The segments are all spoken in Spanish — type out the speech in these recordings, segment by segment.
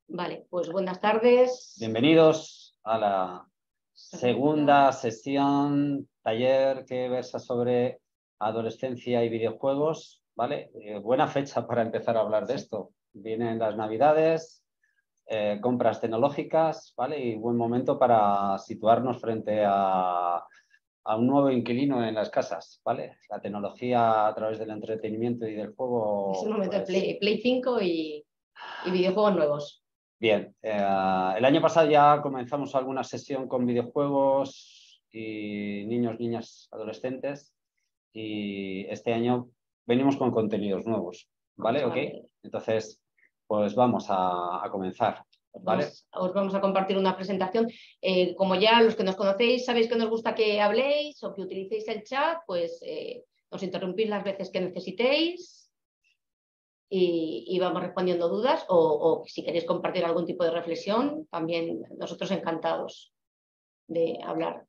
Vale, pues buenas tardes. Bienvenidos a la segunda sesión, taller que versa sobre adolescencia y videojuegos, ¿vale? Buena fecha para empezar a hablar de esto. Vienen las Navidades, compras tecnológicas, ¿vale? Y buen momento para situarnos frente a un nuevo inquilino en las casas, ¿vale? La tecnología a través del entretenimiento y del juego. Es el momento pues, de Play 5 y videojuegos nuevos. Bien, el año pasado ya comenzamos alguna sesión con videojuegos y niños, niñas, adolescentes, y este año venimos con contenidos nuevos, ¿vale? Vale. ¿Ok? Entonces, pues vamos a comenzar, ¿vale? Os vamos a compartir una presentación. Como ya los que nos conocéis sabéis que nos gusta que habléis o que utilicéis el chat, pues nos interrumpís las veces que necesitéis. Y vamos respondiendo dudas o si queréis compartir algún tipo de reflexión, también nosotros encantados de hablar.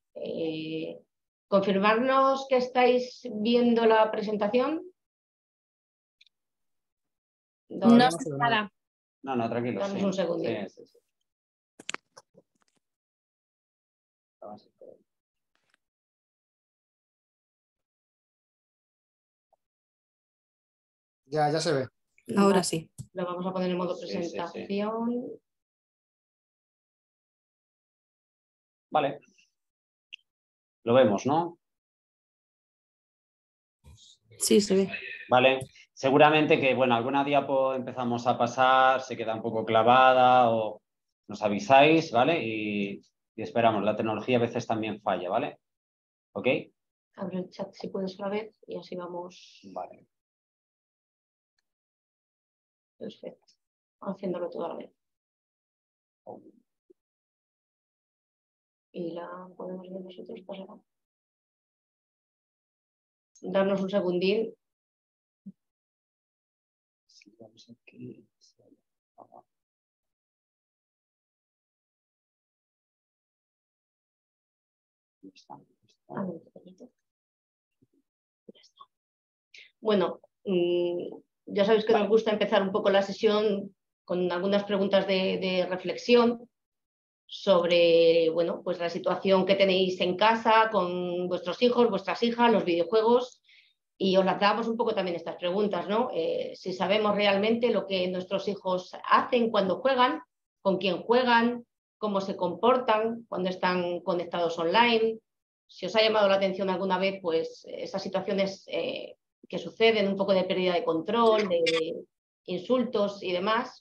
Confirmarnos que estáis viendo la presentación. No sé nada. No, tranquilo. Damos sí. un segundo. Sí. Ya se ve. Ahora sí. Lo vamos a poner en modo presentación. Sí. Vale. Lo vemos, ¿no? Sí, se ve. Vale. Seguramente que, bueno, alguna diapo empezamos a pasar, se queda un poco clavada o nos avisáis, ¿vale? Y esperamos. La tecnología a veces también falla, ¿vale? ¿Ok? Abre el chat si puedes a ver y así vamos. Vale. Perfecto. Haciéndolo toda la vez. Y la podemos ver nosotros pasará. Darnos un segundín. Sí, vamos aquí. Bueno, ya sabéis que nos gusta empezar un poco la sesión con algunas preguntas de reflexión sobre, bueno, pues la situación que tenéis en casa con vuestros hijos, vuestras hijas, los videojuegos, y os lanzábamos un poco también estas preguntas, ¿no? Si sabemos realmente lo que nuestros hijos hacen cuando juegan, con quién juegan, cómo se comportan cuando están conectados online. Si os ha llamado la atención alguna vez, pues esas situaciones que suceden, un poco de pérdida de control, de insultos y demás.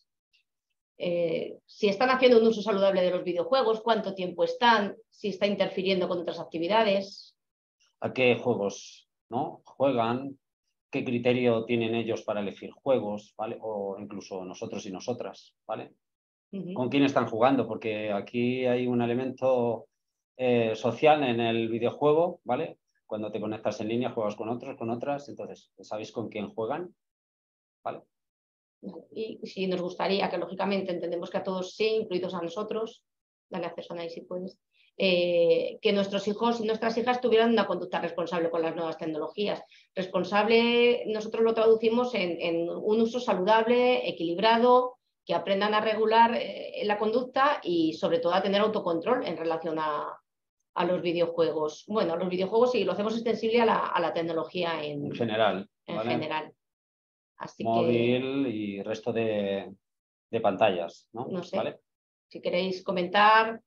Si están haciendo un uso saludable de los videojuegos, cuánto tiempo están, si está interfiriendo con otras actividades. ¿A qué juegos, no? Juegan, qué criterio tienen ellos para elegir juegos, ¿vale? O incluso nosotros y nosotras, ¿vale? ¿Con quién están jugando? Porque aquí hay un elemento social en el videojuego, ¿vale? Cuando te conectas en línea, juegas con otros, con otras, entonces, ¿sabéis con quién juegan? ¿Vale? Y si nos gustaría, que lógicamente entendemos que a todos sí, incluidos a nosotros, dale acceso a ahí si puedes, que nuestros hijos y nuestras hijas tuvieran una conducta responsable con las nuevas tecnologías. Responsable, nosotros lo traducimos en un uso saludable, equilibrado, que aprendan a regular la conducta y sobre todo a tener autocontrol en relación a los videojuegos. Bueno, a los videojuegos sí, lo hacemos extensible a la tecnología en general. En ¿vale? general. Así móvil que, y resto de pantallas, ¿no? no sé, ¿Vale? si queréis comentar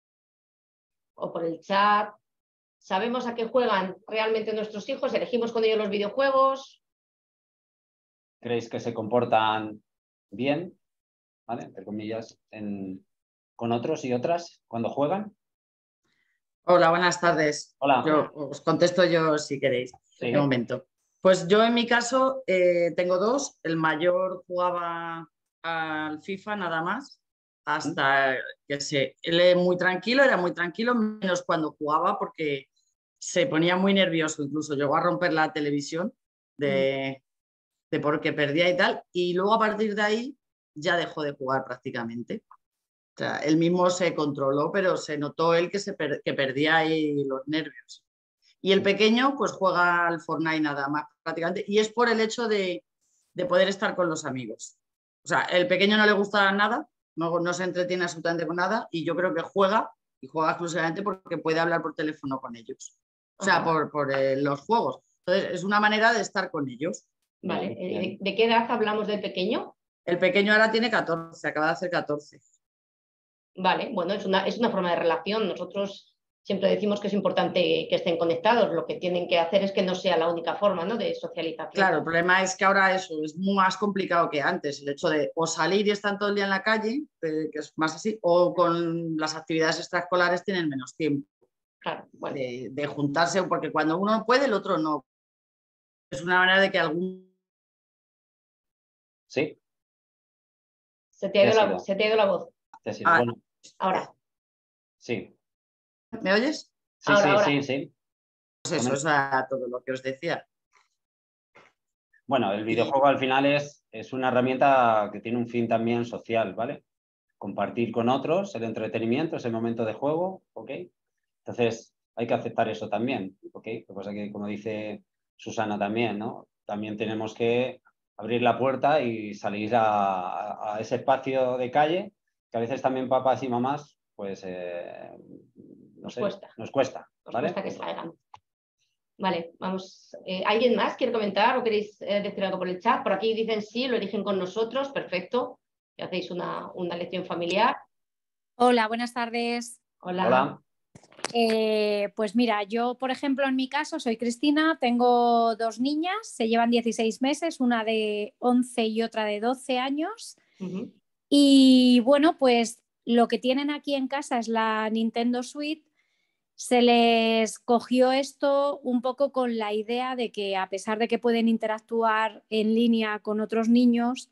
o por el chat. ¿Sabemos a qué juegan realmente nuestros hijos? ¿Elegimos con ellos los videojuegos? ¿Creéis que se comportan bien, ¿vale? Entre comillas, con otros y otras cuando juegan? Hola, buenas tardes. Hola. Yo os contesto yo si queréis. Sí. Un momento. Pues yo en mi caso tengo dos. El mayor jugaba al FIFA nada más, hasta que él es muy tranquilo, era muy tranquilo, menos cuando jugaba porque se ponía muy nervioso, incluso llegó a romper la televisión de porque perdía y tal, y luego a partir de ahí ya dejó de jugar prácticamente. O sea, él mismo se controló, pero se notó él que perdía ahí los nervios. Y el pequeño pues juega al Fortnite nada más prácticamente, y es por el hecho de poder estar con los amigos. O sea, el pequeño no le gusta nada no se entretiene absolutamente con nada y yo creo que juega y juega exclusivamente porque puede hablar por teléfono con ellos. O sea, por los juegos. Entonces, es una manera de estar con ellos. Vale. ¿De qué edad hablamos del pequeño? El pequeño ahora tiene 14, acaba de hacer 14. Vale, bueno, es una forma de relación. Nosotros siempre decimos que es importante que estén conectados. Lo que tienen que hacer es que no sea la única forma, ¿no?, de socialización. Claro, el problema es que ahora eso es más complicado que antes. El hecho de o salir y estar todo el día en la calle, que es más así, o con las actividades extraescolares tienen menos tiempo. Claro, bueno. de juntarse, porque cuando uno puede, el otro no. Es una manera de que algún... Sí. Se te ha ido la voz. Bueno, ahora. Sí. ¿Me oyes? Sí, ahora. Sí. Pues eso es todo lo que os decía. Bueno, el videojuego al final es una herramienta que tiene un fin también social, ¿vale? Compartir con otros el entretenimiento, ese momento de juego, ¿ok? Entonces hay que aceptar eso también, ¿ok? Lo que pasa es que, como dice Susana también, ¿no? También tenemos que abrir la puerta y salir a ese espacio de calle que a veces también papás y mamás, pues, nos cuesta, ¿vale? Nos cuesta que salgan. Vale, vamos. ¿Alguien más quiere comentar o queréis decir algo por el chat? Por aquí dicen sí, lo eligen con nosotros, perfecto. Y hacéis una lección familiar. Hola, buenas tardes. Hola. Pues mira, yo, por ejemplo, en mi caso soy Cristina, tengo 2 niñas, se llevan 16 meses, una de 11 y otra de 12 años. Y bueno, pues lo que tienen aquí en casa es la Nintendo Switch. Se les cogió esto un poco con la idea de que, a pesar de que pueden interactuar en línea con otros niños,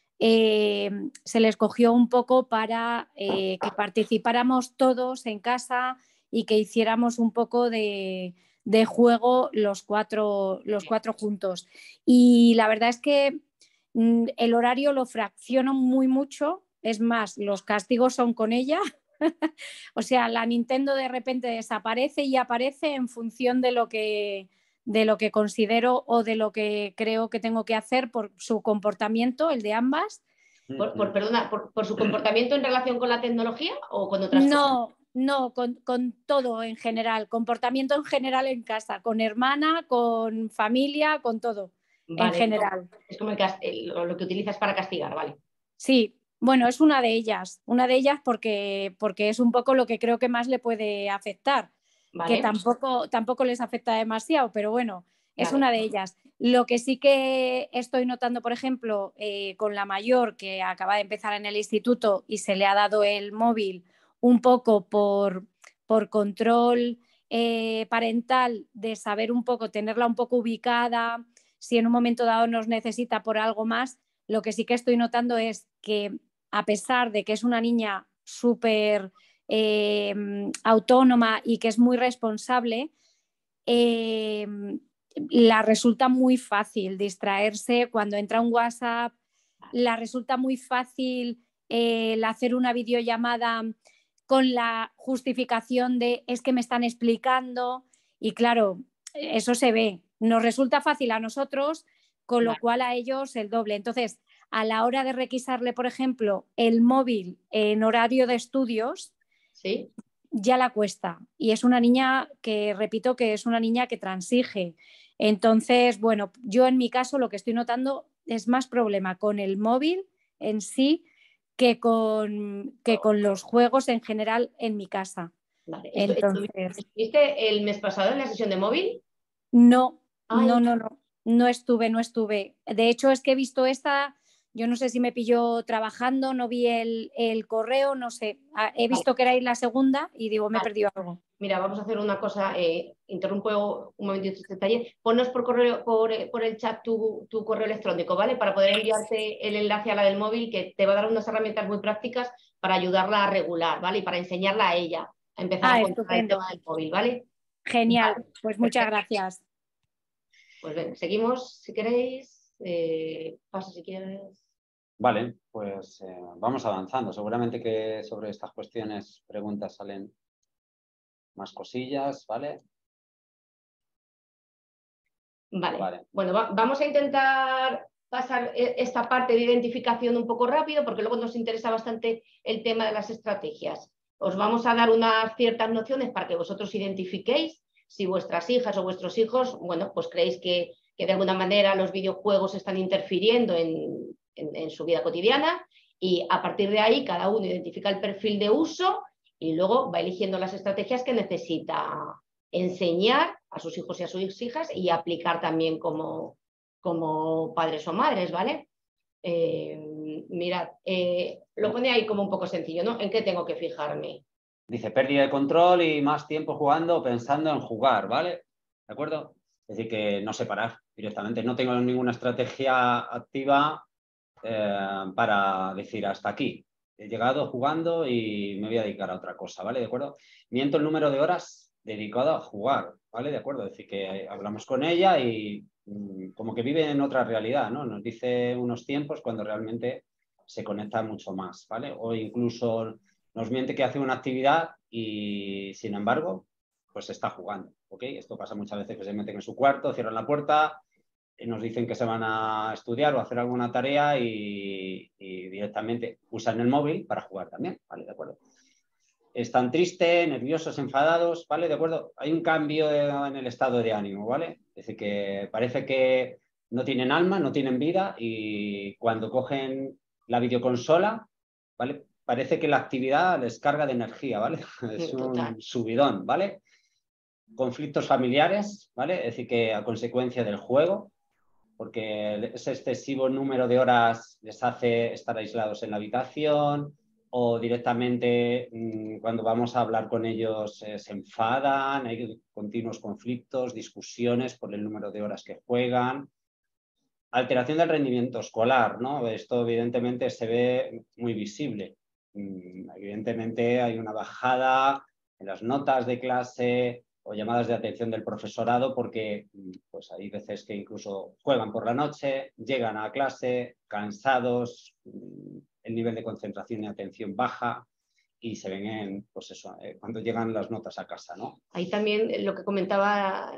se les cogió un poco para que participáramos todos en casa y que hiciéramos un poco de juego los cuatro juntos. Y la verdad es que el horario lo fracciono muy mucho, es más, los castigos son con ella. O sea, la Nintendo de repente desaparece y aparece en función de lo que considero o de lo que creo que tengo que hacer por su comportamiento, el de ambas. ¿Por su comportamiento en relación con la tecnología o con otras cosas? No, con todo en general, comportamiento en general en casa, con hermana, con familia, con todo, en general. Es como lo que utilizas para castigar, ¿vale? Sí. Bueno, es una de ellas porque es un poco lo que creo que más le puede afectar, vale. Que tampoco les afecta demasiado, pero bueno, es una de ellas. Lo que sí que estoy notando, por ejemplo, con la mayor, que acaba de empezar en el instituto y se le ha dado el móvil un poco por control parental, de saber un poco, tenerla un poco ubicada, si en un momento dado nos necesita por algo más. Lo que sí que estoy notando es que, a pesar de que es una niña súper autónoma y que es muy responsable, la resulta muy fácil distraerse cuando entra un WhatsApp, la resulta muy fácil el hacer una videollamada con la justificación de es que me están explicando, y claro, eso se ve. Nos resulta fácil a nosotros, con lo cual a ellos el doble. Entonces, a la hora de requisarle, por ejemplo, el móvil en horario de estudios, ¿sí?, ya la cuesta. Y es una niña que, repito, que es una niña que transige. Entonces, bueno, yo en mi caso lo que estoy notando es más problema con el móvil en sí que con los juegos en general en mi casa. Vale. Entonces, ¿Estuviste el mes pasado en la sesión de móvil? No estuve. De hecho, es que he visto esta, yo no sé si me pilló trabajando, no vi el correo, no sé. He visto que erais la segunda y digo, me he perdido algo. Mira, vamos a hacer una cosa, interrumpo un momentito este detalle. Ponnos por correo, por el chat tu correo electrónico, ¿vale? Para poder enviarte el enlace a la del móvil, que te va a dar unas herramientas muy prácticas para ayudarla a regular, ¿vale? Y para enseñarla a ella a empezar a controlar el tema del móvil, ¿vale? Genial, vale, pues muchas gracias. Pues ven, seguimos si queréis. Pasa si quieres. Vale, pues vamos avanzando. Seguramente que sobre estas cuestiones, preguntas salen más cosillas, ¿vale? Vale. Bueno, vamos a intentar pasar esta parte de identificación un poco rápido, porque luego nos interesa bastante el tema de las estrategias. Os vamos a dar unas ciertas nociones para que vosotros identifiquéis si vuestras hijas o vuestros hijos, bueno, pues creéis que de alguna manera los videojuegos están interfiriendo en su vida cotidiana, y a partir de ahí cada uno identifica el perfil de uso y luego va eligiendo las estrategias que necesita enseñar a sus hijos y a sus hijas y aplicar también como padres o madres, ¿vale? Mirad, lo pone ahí como un poco sencillo, ¿no? ¿En qué tengo que fijarme? Dice pérdida de control y más tiempo jugando pensando en jugar, ¿vale? ¿De acuerdo? Es decir, que no separar directamente. No tengo ninguna estrategia activa para decir hasta aquí. He llegado jugando y me voy a dedicar a otra cosa, ¿vale? ¿De acuerdo? Miento el número de horas dedicado a jugar, ¿vale? ¿De acuerdo? Es decir, que hablamos con ella y como que vive en otra realidad, ¿no? Nos dice unos tiempos cuando realmente se conecta mucho más, ¿vale? O incluso nos miente que hace una actividad y, sin embargo, pues está jugando, ¿ok? Esto pasa muchas veces, que se meten en su cuarto, cierran la puerta, nos dicen que se van a estudiar o a hacer alguna tarea y directamente usan el móvil para jugar también, ¿vale? ¿De acuerdo? Están tristes, nerviosos, enfadados, ¿vale? ¿De acuerdo? Hay un cambio en el estado de ánimo, ¿vale? Es decir, que parece que no tienen alma, no tienen vida, y cuando cogen la videoconsola, ¿vale? Parece que la actividad les carga de energía, ¿vale? Es un subidón, ¿vale? Conflictos familiares, ¿vale? Es decir, que a consecuencia del juego, porque ese excesivo número de horas les hace estar aislados en la habitación, o directamente cuando vamos a hablar con ellos se enfadan, hay continuos conflictos, discusiones por el número de horas que juegan. Alteración del rendimiento escolar, ¿no? Esto evidentemente se ve muy visible. Evidentemente hay una bajada en las notas de clase o llamadas de atención del profesorado, porque pues hay veces que incluso juegan por la noche, llegan a clase cansados, el nivel de concentración y atención baja y se ven en, pues eso, cuando llegan las notas a casa, ¿no? Ahí también lo que comentaba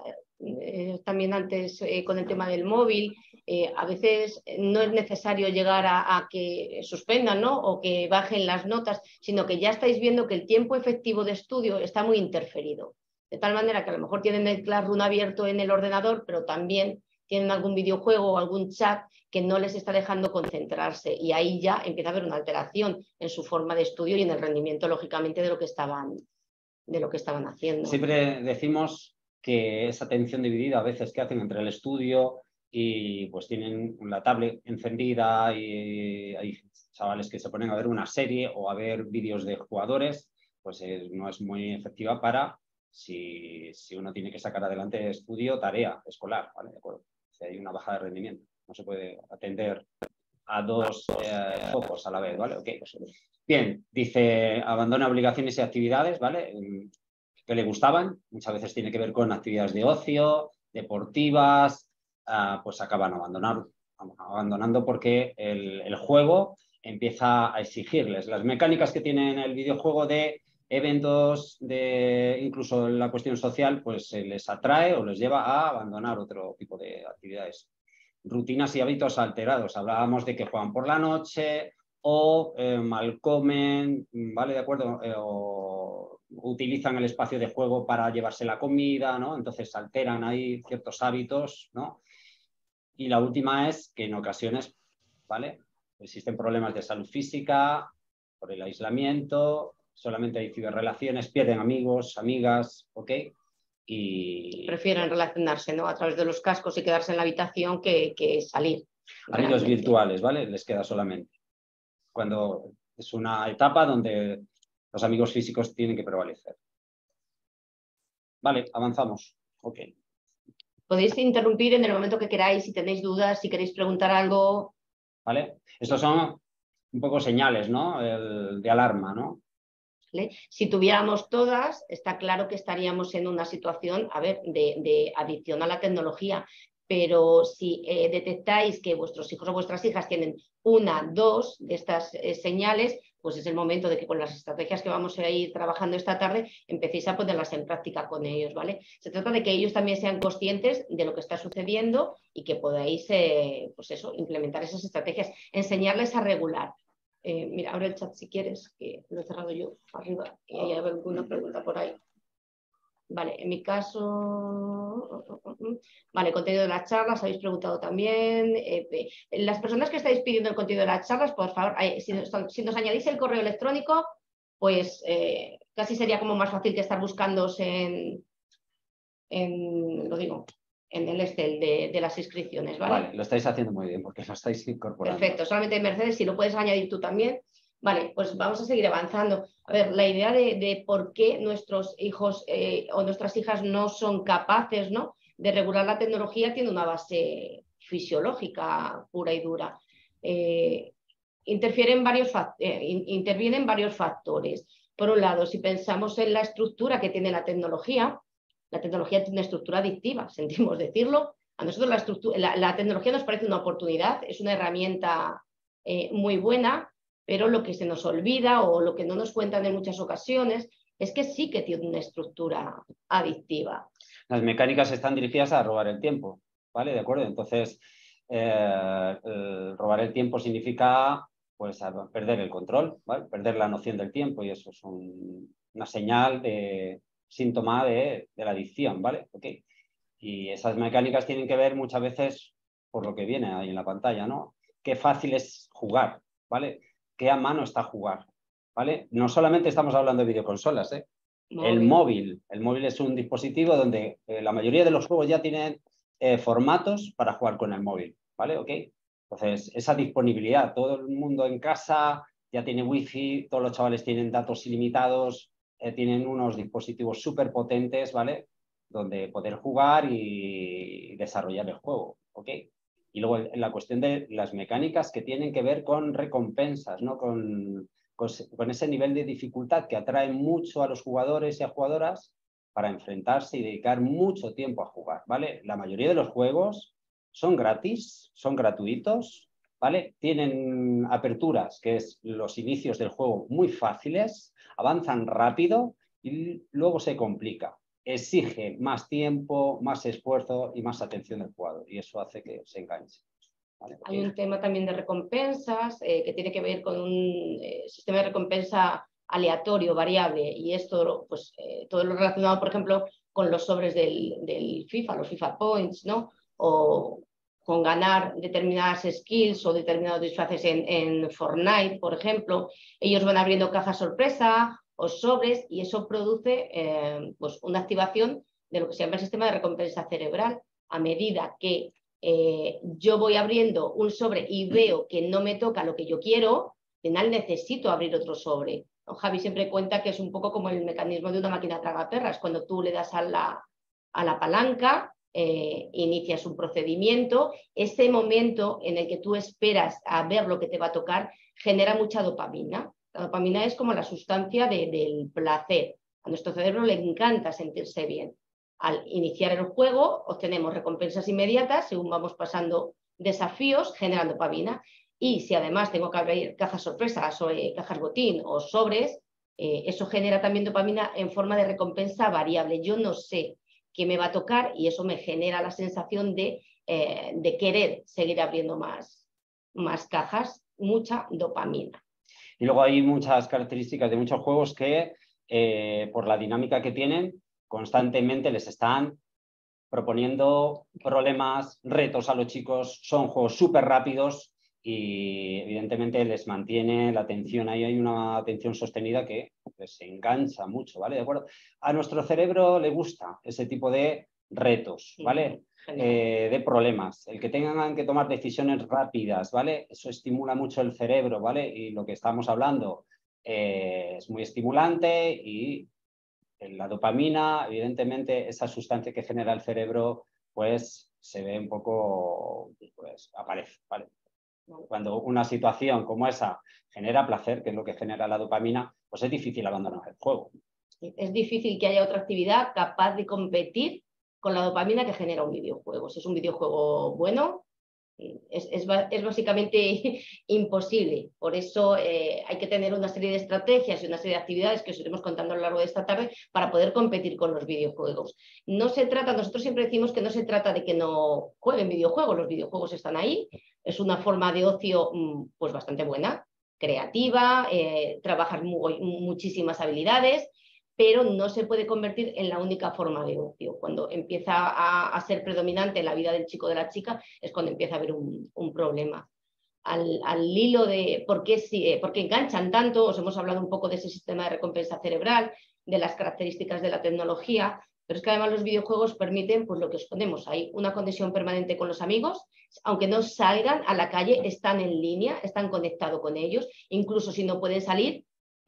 también antes con el tema del móvil, a veces no es necesario llegar a que suspendan, ¿no? O que bajen las notas, sino que ya estáis viendo que el tiempo efectivo de estudio está muy interferido. De tal manera que a lo mejor tienen el Classroom abierto en el ordenador, pero también tienen algún videojuego o algún chat que no les está dejando concentrarse, y ahí ya empieza a haber una alteración en su forma de estudio y en el rendimiento, lógicamente, de lo que estaban haciendo. Siempre decimos que esa atención dividida a veces que hacen entre el estudio y pues tienen la tablet encendida, y hay chavales que se ponen a ver una serie o a ver vídeos de jugadores, pues no es muy efectiva para si uno tiene que sacar adelante estudio, tarea escolar, ¿vale? ¿De acuerdo? Si hay una baja de rendimiento, no se puede atender a dos focos a la vez, ¿vale? Okay, pues, bien, dice, abandona obligaciones y actividades, ¿vale? Que le gustaban, muchas veces tiene que ver con actividades de ocio, deportivas, pues acaban abandonando porque el juego empieza a exigirles. Las mecánicas que tiene el videojuego de eventos, de incluso la cuestión social, pues les atrae o les lleva a abandonar otro tipo de actividades. Rutinas y hábitos alterados. Hablábamos de que juegan por la noche o mal comen, ¿vale? ¿De acuerdo? O utilizan el espacio de juego para llevarse la comida, ¿no? Entonces alteran ahí ciertos hábitos, ¿no? Y la última es que en ocasiones, ¿vale? Existen problemas de salud física por el aislamiento, solamente hay ciberrelaciones, pierden amigos, amigas, ¿ok? Y prefieren relacionarse, ¿no? A través de los cascos y quedarse en la habitación que salir. Amigos virtuales, ¿vale? Les queda solamente. Cuando es una etapa donde los amigos físicos tienen que prevalecer. Vale, avanzamos. Ok. Podéis interrumpir en el momento que queráis, si tenéis dudas, si queréis preguntar algo. Vale. Estos son un poco señales, ¿no? De alarma, ¿no? ¿Vale? Si tuviéramos todas, está claro que estaríamos en una situación, a ver, de adicción a la tecnología. Pero si detectáis que vuestros hijos o vuestras hijas tienen una, dos de estas señales, pues es el momento de que con las estrategias que vamos a ir trabajando esta tarde empecéis a ponerlas en práctica con ellos, ¿vale? Se trata de que ellos también sean conscientes de lo que está sucediendo y que podáis, pues eso, implementar esas estrategias, enseñarles a regular. Mira, abre el chat si quieres, que lo he cerrado yo arriba y hay alguna pregunta por ahí. Vale, en mi caso, vale, contenido de las charlas, habéis preguntado también. Las personas que estáis pidiendo el contenido de las charlas, por favor, si nos añadís el correo electrónico, pues casi sería como más fácil que estar buscándoos lo digo, en el Excel de las inscripciones, ¿vale? Vale, lo estáis haciendo muy bien porque lo estáis incorporando. Perfecto, solamente Mercedes, si lo puedes añadir tú también. Vale, pues vamos a seguir avanzando. A ver, la idea de por qué nuestros hijos o nuestras hijas no son capaces, ¿no?, de regular la tecnología tiene una base fisiológica pura y dura. Intervienen varios factores. Por un lado, si pensamos en la estructura que tiene la tecnología tiene una estructura adictiva, sentimos decirlo. A nosotros la tecnología nos parece una oportunidad, es una herramienta muy buena, pero lo que se nos olvida o lo que no nos cuentan en muchas ocasiones es que sí que tiene una estructura adictiva. Las mecánicas están dirigidas a robar el tiempo, ¿vale? ¿De acuerdo? Entonces, robar el tiempo significa pues perder el control, ¿vale? Perder la noción del tiempo, y eso es una señal síntoma de la adicción, ¿vale? Okay. Y esas mecánicas tienen que ver muchas veces por lo que viene ahí en la pantalla, ¿no? Qué fácil es jugar, ¿vale? Qué a mano está jugar, ¿vale? No solamente estamos hablando de videoconsolas, ¿eh? El móvil es un dispositivo donde la mayoría de los juegos ya tienen formatos para jugar con el móvil, ¿vale? ¿Ok? Entonces, esa disponibilidad, todo el mundo en casa ya tiene wifi, todos los chavales tienen datos ilimitados, tienen unos dispositivos súper potentes, ¿vale?, donde poder jugar y desarrollar el juego, ¿ok? Y luego la cuestión de las mecánicas que tienen que ver con recompensas, ¿no?, con ese nivel de dificultad que atrae mucho a los jugadores y a jugadoras para enfrentarse y dedicar mucho tiempo a jugar, ¿vale? La mayoría de los juegos son gratis, son gratuitos, ¿vale? Tienen aperturas, que es los inicios del juego, muy fáciles, avanzan rápido y luego se complica. Exige más tiempo, más esfuerzo y más atención del jugador, y eso hace que se enganche. ¿Vale? Hay un tema también de recompensas que tiene que ver con un sistema de recompensa aleatorio, variable, y esto, pues, todo lo relacionado, por ejemplo, con los sobres del FIFA, los FIFA Points, ¿no? O con ganar determinadas skills o determinados disfraces en Fortnite, por ejemplo. Ellos van abriendo cajas sorpresa o sobres y eso produce pues una activación de lo que se llama el sistema de recompensa cerebral. A medida que yo voy abriendo un sobre y veo que no me toca lo que yo quiero, al final necesito abrir otro sobre. ¿No? Javi siempre cuenta que es un poco como el mecanismo de una máquina tragaperras. Cuando tú le das a la palanca, inicias un procedimiento, ese momento en el que tú esperas a ver lo que te va a tocar genera mucha dopamina. La dopamina es como la sustancia del placer. A nuestro cerebro le encanta sentirse bien. Al iniciar el juego obtenemos recompensas inmediatas según vamos pasando desafíos, generando dopamina. Y si además tengo que abrir cajas sorpresas o cajas botín o sobres, eso genera también dopamina en forma de recompensa variable. Yo no sé qué me va a tocar y eso me genera la sensación de querer seguir abriendo más cajas, mucha dopamina. Y luego hay muchas características de muchos juegos que, por la dinámica que tienen, constantemente les están proponiendo problemas, retos a los chicos. Son juegos súper rápidos y evidentemente les mantiene la atención. Ahí hay una atención sostenida que les engancha mucho, ¿vale? ¿De acuerdo? A nuestro cerebro le gusta ese tipo de retos, ¿vale? De problemas, el que tengan que tomar decisiones rápidas, ¿vale? Eso estimula mucho el cerebro, ¿vale? Y lo que estamos hablando es muy estimulante y la dopamina, evidentemente, esa sustancia que genera el cerebro, pues se ve un poco, pues aparece, ¿vale? Cuando una situación como esa genera placer, que es lo que genera la dopamina, pues es difícil abandonar el juego. Es difícil que haya otra actividad capaz de competir con la dopamina que genera un videojuego. Si es un videojuego bueno, Es básicamente imposible. Por eso hay que tener una serie de estrategias y una serie de actividades que os iremos contando a lo largo de esta tarde para poder competir con los videojuegos. No se trata, nosotros siempre decimos que no se trata de que no jueguen videojuegos, los videojuegos están ahí, es una forma de ocio pues bastante buena, creativa, trabajar muchísimas habilidades, pero no se puede convertir en la única forma de ocio. Cuando empieza a ser predominante en la vida del chico o de la chica es cuando empieza a haber un problema. Al hilo de por qué enganchan tanto, os hemos hablado un poco de ese sistema de recompensa cerebral, de las características de la tecnología, pero es que además los videojuegos permiten pues lo que os ponemos ahí, una conexión permanente con los amigos, aunque no salgan a la calle, están en línea, están conectados con ellos, incluso si no pueden salir,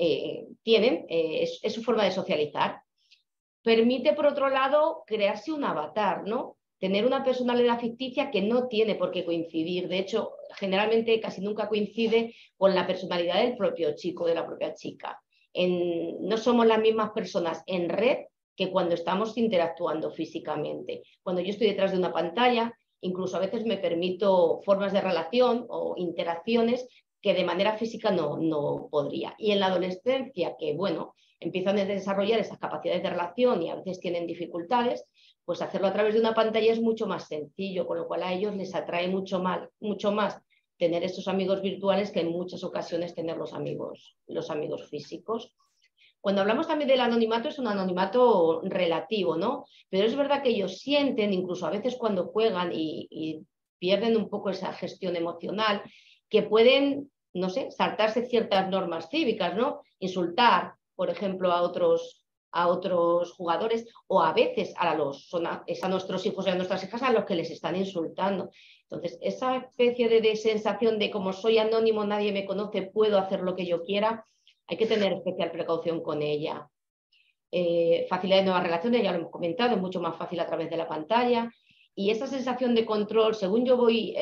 es su forma de socializar. Permite, por otro lado, crearse un avatar, ¿no? Tener una personalidad ficticia que no tiene por qué coincidir. De hecho, generalmente casi nunca coincide con la personalidad del propio chico, de la propia chica. No somos las mismas personas en red que cuando estamos interactuando físicamente. Cuando yo estoy detrás de una pantalla, incluso a veces me permito formas de relación o interacciones que de manera física no podría. Y en la adolescencia, que bueno, empiezan a desarrollar esas capacidades de relación y a veces tienen dificultades, pues hacerlo a través de una pantalla es mucho más sencillo, con lo cual a ellos les atrae mucho más tener estos amigos virtuales que en muchas ocasiones tener los amigos físicos. Cuando hablamos también del anonimato, es un anonimato relativo, ¿no? Pero es verdad que ellos sienten, incluso a veces cuando juegan y pierden un poco esa gestión emocional, que pueden, no sé, saltarse ciertas normas cívicas, ¿no? Insultar, por ejemplo, a otros jugadores, o a veces es a nuestros hijos y a nuestras hijas a los que les están insultando. Entonces, esa especie de sensación de como soy anónimo, nadie me conoce, puedo hacer lo que yo quiera, hay que tener especial precaución con ella. Facilidad de nuevas relaciones, ya lo hemos comentado, es mucho más fácil a través de la pantalla. Y esa sensación de control, según yo voy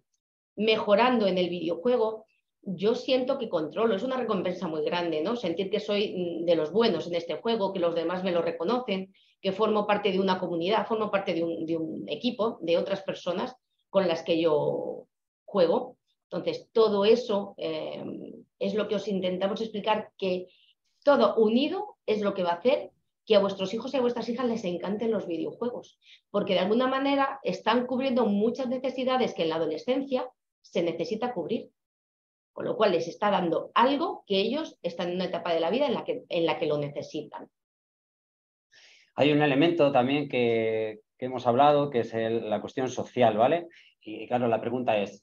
mejorando en el videojuego, yo siento que controlo, es una recompensa muy grande, ¿no? Sentir que soy de los buenos en este juego, que los demás me lo reconocen, que formo parte de una comunidad, formo parte de un equipo, de otras personas con las que yo juego. Entonces, todo eso es lo que os intentamos explicar, que todo unido es lo que va a hacer que a vuestros hijos y a vuestras hijas les encanten los videojuegos, porque de alguna manera están cubriendo muchas necesidades que en la adolescencia se necesita cubrir, con lo cual les está dando algo que ellos están en una etapa de la vida en la que lo necesitan. Hay un elemento también que hemos hablado, que es la cuestión social, ¿vale? Y claro, la pregunta es,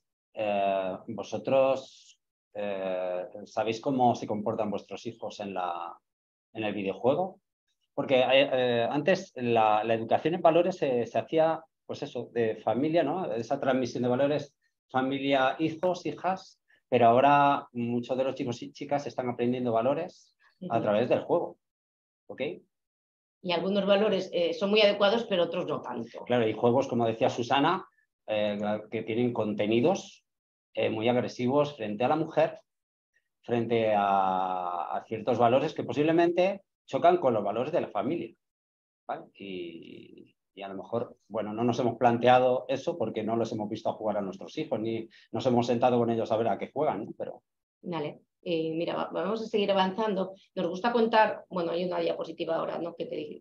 ¿vosotros sabéis cómo se comportan vuestros hijos en el videojuego? Porque antes la educación en valores se hacía, pues eso, de familia, ¿no? Esa transmisión de valores, familia, hijos, hijas, pero ahora muchos de los chicos y chicas están aprendiendo valores a través del juego, ¿ok? Y algunos valores son muy adecuados, pero otros no tanto. Claro, hay juegos, como decía Susana, que tienen contenidos muy agresivos frente a la mujer, frente a ciertos valores que posiblemente chocan con los valores de la familia, ¿vale? Y a lo mejor, bueno, no nos hemos planteado eso porque no los hemos visto a jugar a nuestros hijos, ni nos hemos sentado con ellos a ver a qué juegan, ¿no? Pero... Vale, mira, vamos a seguir avanzando. Nos gusta contar, bueno, hay una diapositiva ahora, ¿no? Que te dije.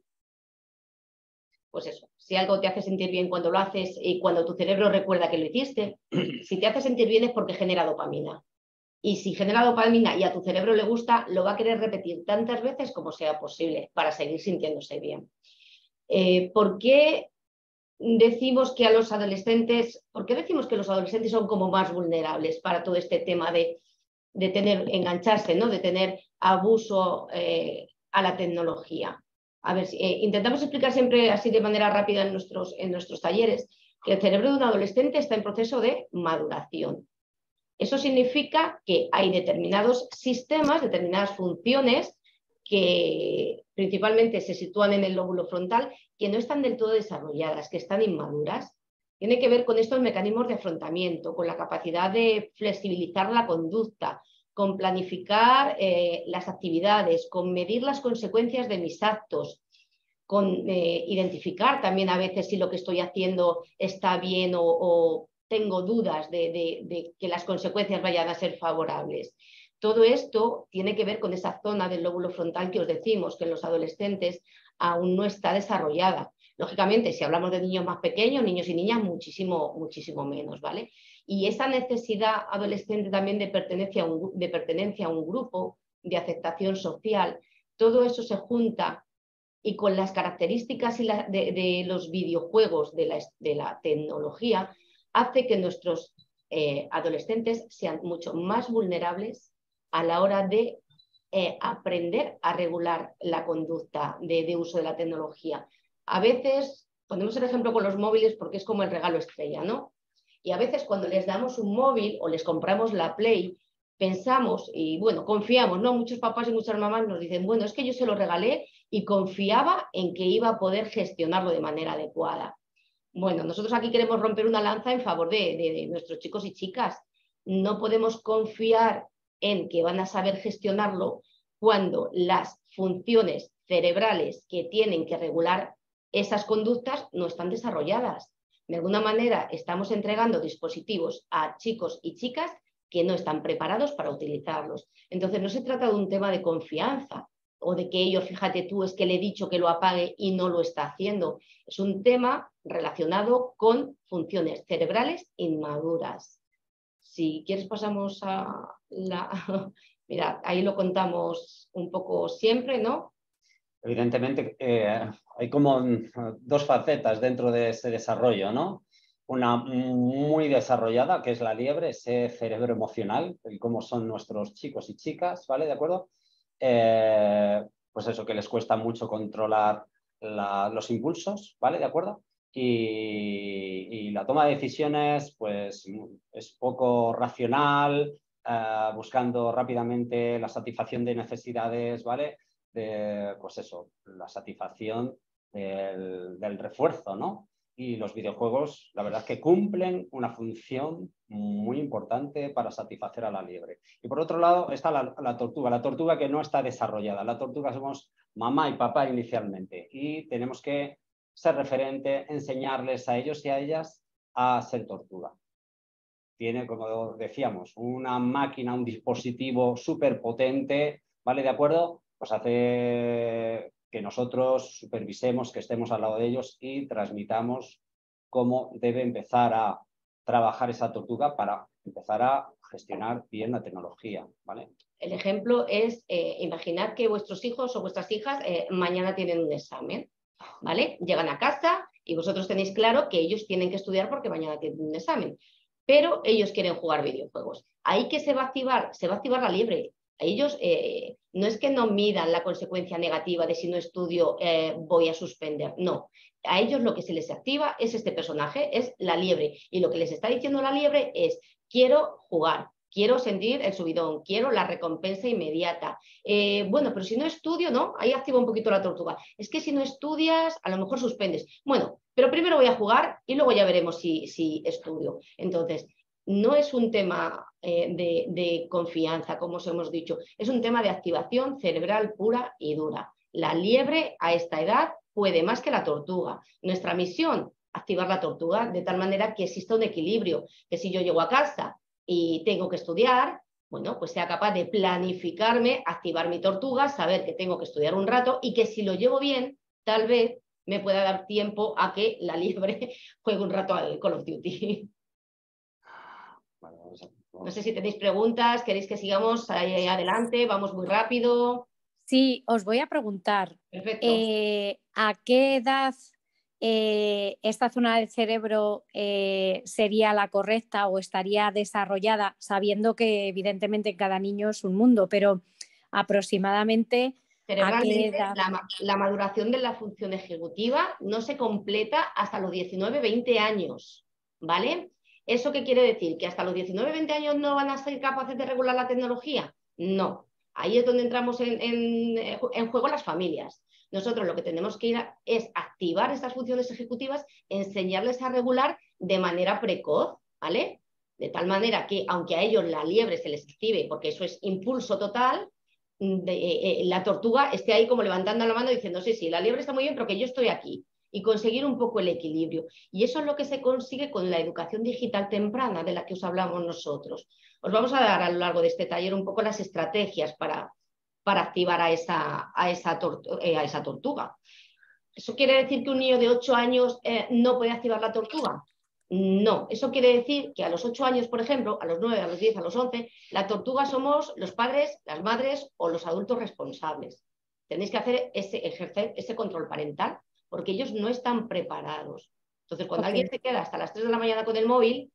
Pues eso, si algo te hace sentir bien cuando lo haces y cuando tu cerebro recuerda que lo hiciste, si te hace sentir bien es porque genera dopamina. Y si genera dopamina y a tu cerebro le gusta, lo va a querer repetir tantas veces como sea posible para seguir sintiéndose bien. ¿Por qué decimos que los adolescentes son como más vulnerables para todo este tema de engancharse, ¿no? De tener abuso a la tecnología? A ver, intentamos explicar siempre así de manera rápida en nuestros talleres que el cerebro de un adolescente está en proceso de maduración. Eso significa que hay determinados sistemas, determinadas funciones que principalmente se sitúan en el lóbulo frontal, que no están del todo desarrolladas, que están inmaduras. Tiene que ver con estos mecanismos de afrontamiento, con la capacidad de flexibilizar la conducta, con planificar las actividades, con medir las consecuencias de mis actos, con identificar también a veces si lo que estoy haciendo está bien o tengo dudas de que las consecuencias vayan a ser favorables. Todo esto tiene que ver con esa zona del lóbulo frontal que os decimos que en los adolescentes aún no está desarrollada. Lógicamente, si hablamos de niños más pequeños, niños y niñas, muchísimo, muchísimo menos, ¿vale? Y esa necesidad adolescente también de pertenencia a un grupo, de aceptación social, todo eso se junta y con las características de los videojuegos, de la tecnología, hace que nuestros adolescentes sean mucho más vulnerables a la hora de aprender a regular la conducta de uso de la tecnología. A veces, ponemos el ejemplo con los móviles porque es como el regalo estrella, ¿no? Y a veces cuando les damos un móvil o les compramos la Play, pensamos y bueno, confiamos, ¿no? Muchos papás y muchas mamás nos dicen, bueno, es que yo se lo regalé y confiaba en que iba a poder gestionarlo de manera adecuada. Bueno, nosotros aquí queremos romper una lanza en favor de nuestros chicos y chicas. No podemos confiar en que van a saber gestionarlo cuando las funciones cerebrales que tienen que regular esas conductas no están desarrolladas. De alguna manera estamos entregando dispositivos a chicos y chicas que no están preparados para utilizarlos. Entonces no se trata de un tema de confianza o de que ellos, fíjate tú, es que le he dicho que lo apague y no lo está haciendo. Es un tema relacionado con funciones cerebrales inmaduras. Si quieres pasamos a la... Mirad, ahí lo contamos un poco siempre, ¿no? Evidentemente hay como dos facetas dentro de ese desarrollo, ¿no? Una muy desarrollada, que es la liebre, ese cerebro emocional, y cómo son nuestros chicos y chicas, ¿vale? ¿De acuerdo? Pues eso, que les cuesta mucho controlar los impulsos, ¿vale? ¿De acuerdo? Y la toma de decisiones, pues, es poco racional, buscando rápidamente la satisfacción de necesidades, ¿vale? Pues eso, la satisfacción del refuerzo, ¿no? Y los videojuegos, la verdad es que cumplen una función muy importante para satisfacer a la liebre. Y por otro lado está la tortuga que no está desarrollada. La tortuga somos mamá y papá inicialmente y tenemos que ser referente, enseñarles a ellos y a ellas a ser tortuga. Tiene, como decíamos, una máquina, un dispositivo súper potente, ¿vale? ¿De acuerdo? Pues hace que nosotros supervisemos, que estemos al lado de ellos y transmitamos cómo debe empezar a trabajar esa tortuga para empezar a gestionar bien la tecnología, ¿vale? El ejemplo es, imaginad que vuestros hijos o vuestras hijas mañana tienen un examen, ¿vale? Llegan a casa y vosotros tenéis claro que ellos tienen que estudiar porque mañana tienen un examen, pero ellos quieren jugar videojuegos. Ahí que se va a activar la liebre. Ellos no es que no midan la consecuencia negativa de si no estudio voy a suspender, no. A ellos lo que se les activa es este personaje, es la liebre. Y lo que les está diciendo la liebre es, quiero jugar, quiero sentir el subidón, quiero la recompensa inmediata. Bueno, pero si no estudio, ¿no? Ahí activa un poquito la tortuga. Es que si no estudias, a lo mejor suspendes. Bueno, pero primero voy a jugar y luego ya veremos si estudio. Entonces, no es un tema de confianza, como os hemos dicho, es un tema de activación cerebral pura y dura. La liebre a esta edad puede más que la tortuga. Nuestra misión, activar la tortuga de tal manera que exista un equilibrio, que si yo llego a casa y tengo que estudiar, bueno, pues sea capaz de planificarme, activar mi tortuga, saber que tengo que estudiar un rato y que si lo llevo bien, tal vez me pueda dar tiempo a que la liebre juegue un rato al Call of Duty. No sé si tenéis preguntas, queréis que sigamos ahí adelante, vamos muy rápido. Sí, os voy a preguntar, ¿a qué edad esta zona del cerebro sería la correcta o estaría desarrollada, sabiendo que evidentemente cada niño es un mundo, pero aproximadamente ¿a qué edad? La maduración de la función ejecutiva no se completa hasta los 19-20 años, ¿vale? ¿Eso qué quiere decir? ¿Que hasta los 19-20 años no van a ser capaces de regular la tecnología? No. Ahí es donde entramos en juego las familias. Nosotros lo que tenemos que ir es activar estas funciones ejecutivas, enseñarles a regular de manera precoz, ¿vale? De tal manera que, aunque a ellos la liebre se les active, porque eso es impulso total, la tortuga esté ahí como levantando la mano diciendo, sí, la liebre está muy bien, pero que yo estoy aquí. y conseguir un poco el equilibrio. Y eso es lo que se consigue con la educación digital temprana de la que os hablamos nosotros. Os vamos a dar a lo largo de este taller un poco las estrategias para activar a esa tortuga. ¿Eso quiere decir que un niño de 8 años no puede activar la tortuga? No, eso quiere decir que a los 8 años, por ejemplo, a los 9, a los 10, a los 11, la tortuga somos los padres, las madres o los adultos responsables. Tenéis que ejercer ese control parental porque ellos no están preparados. Entonces, cuando alguien se queda hasta las 3 de la mañana con el móvil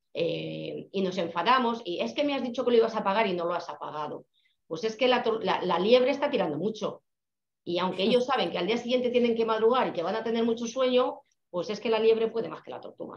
y nos enfadamos, y es que me has dicho que lo ibas a pagar y no lo has apagado, pues es que la liebre está tirando mucho. Y aunque ellos saben que al día siguiente tienen que madrugar y que van a tener mucho sueño, pues es que la liebre puede más que la tortuga.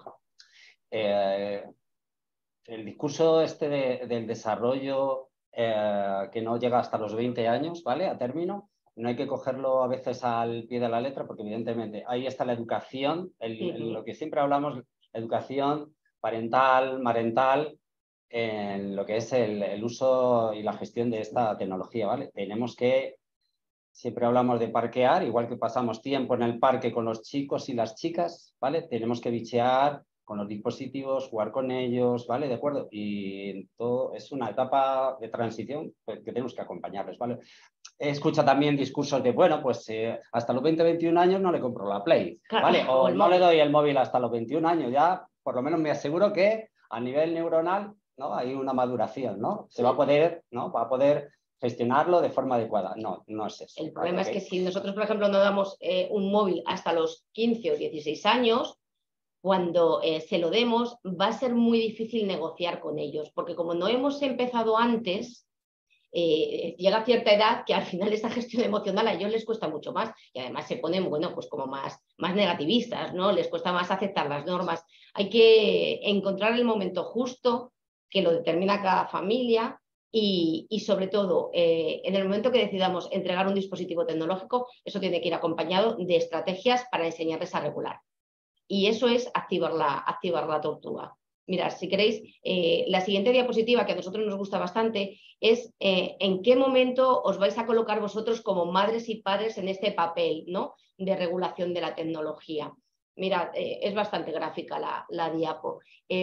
El discurso del desarrollo que no llega hasta los 20 años, ¿vale? A término, no hay que cogerlo a veces al pie de la letra porque evidentemente ahí está la educación, lo que siempre hablamos, educación parental, marental, en lo que es el uso y la gestión de esta tecnología, ¿vale? Tenemos que, siempre hablamos de parquear, igual que pasamos tiempo en el parque con los chicos y las chicas, ¿vale? Tenemos que bichear con los dispositivos, jugar con ellos, ¿vale? ¿De acuerdo? Y todo es una etapa de transición que tenemos que acompañarles, ¿vale? Escucha también discursos de, bueno, pues hasta los 20-21 años no le compro la Play, ¿vale? O no le doy el móvil hasta los 21 años, ya por lo menos me aseguro que a nivel neuronal, ¿no? Hay una maduración, ¿no? Se va a poder, ¿no? Va a poder gestionarlo de forma adecuada. No, no es eso. El problema es que si nosotros, por ejemplo, no damos un móvil hasta los 15 o 16 años, cuando se lo demos, va a ser muy difícil negociar con ellos, porque como no hemos empezado antes, llega a cierta edad que al final esa gestión emocional a ellos les cuesta mucho más y además se ponen, bueno, pues como más negativistas, ¿no? Les cuesta más aceptar las normas. Hay que encontrar el momento justo que lo determina cada familia y sobre todo, en el momento que decidamos entregar un dispositivo tecnológico, eso tiene que ir acompañado de estrategias para enseñarles a regular. Y eso es activar la tortuga. Mirad, si queréis, la siguiente diapositiva que a nosotros nos gusta bastante es en qué momento os vais a colocar vosotros como madres y padres en este papel, ¿no? De regulación de la tecnología. Mirad, es bastante gráfica la diapo.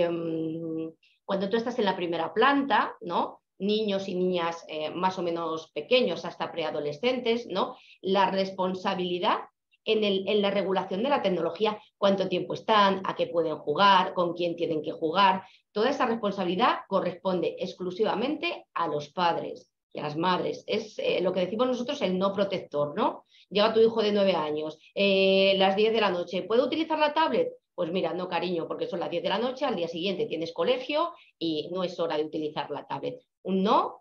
Cuando tú estás en la primera planta, ¿no? Niños y niñas más o menos pequeños hasta preadolescentes, ¿no? La responsabilidad en la regulación de la tecnología, cuánto tiempo están, a qué pueden jugar, con quién tienen que jugar. Toda esa responsabilidad corresponde exclusivamente a los padres y a las madres. Es lo que decimos nosotros el no protector, ¿no? Llega tu hijo de 9 años, las 10 de la noche, ¿puedo utilizar la tablet? Pues mira, no cariño, porque son las 10 de la noche, al día siguiente tienes colegio y no es hora de utilizar la tablet. Un no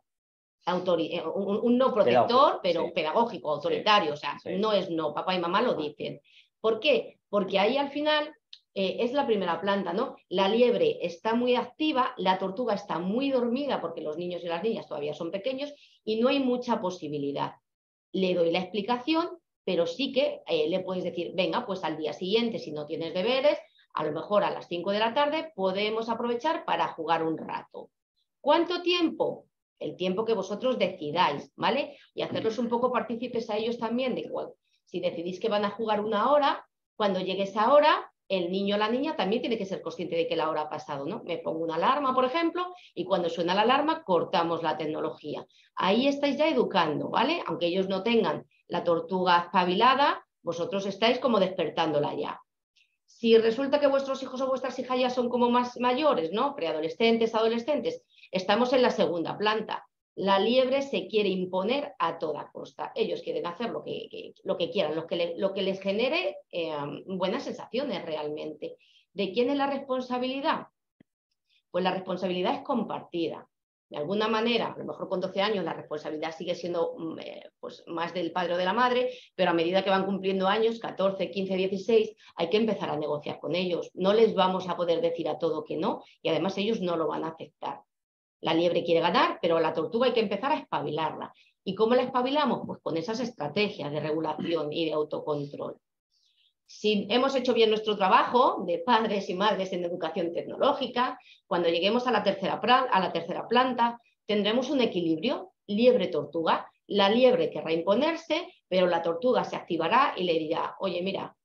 protector, pero sí, pedagógico, autoritario, sí, o sea, sí, no es no, papá y mamá lo dicen. ¿Por qué? Porque ahí al final es la primera planta, ¿no? La liebre está muy activa, la tortuga está muy dormida porque los niños y las niñas todavía son pequeños y no hay mucha posibilidad. Le doy la explicación, pero sí que le puedes decir, venga, pues al día siguiente, si no tienes deberes, a lo mejor a las 5 de la tarde podemos aprovechar para jugar un rato. ¿Cuánto tiempo? El tiempo que vosotros decidáis, ¿vale? Y hacerlos un poco partícipes a ellos también de igual. Si decidís que van a jugar 1 hora, cuando llegue esa hora, el niño o la niña también tiene que ser consciente de que la hora ha pasado, ¿no? Me pongo una alarma, por ejemplo, y cuando suena la alarma, cortamos la tecnología. Ahí estáis ya educando, ¿vale? Aunque ellos no tengan la tortuga espabilada, vosotros estáis como despertándola ya. Si resulta que vuestros hijos o vuestras hijas ya son como más mayores, ¿no? Preadolescentes, adolescentes, estamos en la segunda planta. La liebre se quiere imponer a toda costa. Ellos quieren hacer lo que quieran, lo que les genere buenas sensaciones realmente. ¿De quién es la responsabilidad? Pues la responsabilidad es compartida. De alguna manera, a lo mejor con 12 años la responsabilidad sigue siendo pues más del padre o de la madre, pero a medida que van cumpliendo años, 14, 15, 16, hay que empezar a negociar con ellos. No les vamos a poder decir a todo que no y además ellos no lo van a aceptar. La liebre quiere ganar, pero la tortuga hay que empezar a espabilarla. ¿Y cómo la espabilamos? Pues con esas estrategias de regulación y de autocontrol. Si hemos hecho bien nuestro trabajo de padres y madres en educación tecnológica, cuando lleguemos a la tercera planta, tendremos un equilibrio liebre-tortuga. La liebre querrá imponerse, pero la tortuga se activará y le dirá, oye, mira,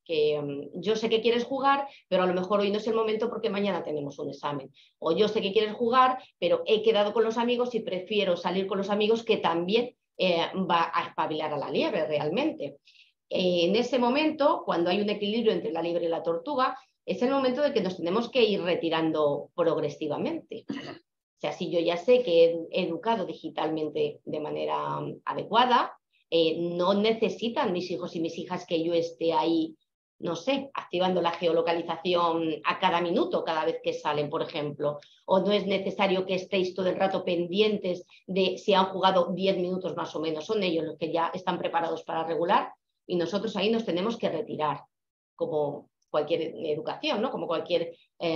yo sé que quieres jugar, pero a lo mejor hoy no es el momento porque mañana tenemos un examen. O yo sé que quieres jugar, pero he quedado con los amigos y prefiero salir con los amigos, que también va a espabilar a la liebre realmente. En ese momento, cuando hay un equilibrio entre la liebre y la tortuga, es el momento de que nos tenemos que ir retirando progresivamente. O sea, si yo ya sé que he educado digitalmente de manera adecuada, no necesitan mis hijos y mis hijas que yo esté ahí, no sé, activando la geolocalización a cada minuto, cada vez que salen, por ejemplo. O no es necesario que estéis todo el rato pendientes de si han jugado 10 minutos más o menos. Son ellos los que ya están preparados para regular y nosotros ahí nos tenemos que retirar, como cualquier educación, ¿no? Como cualquier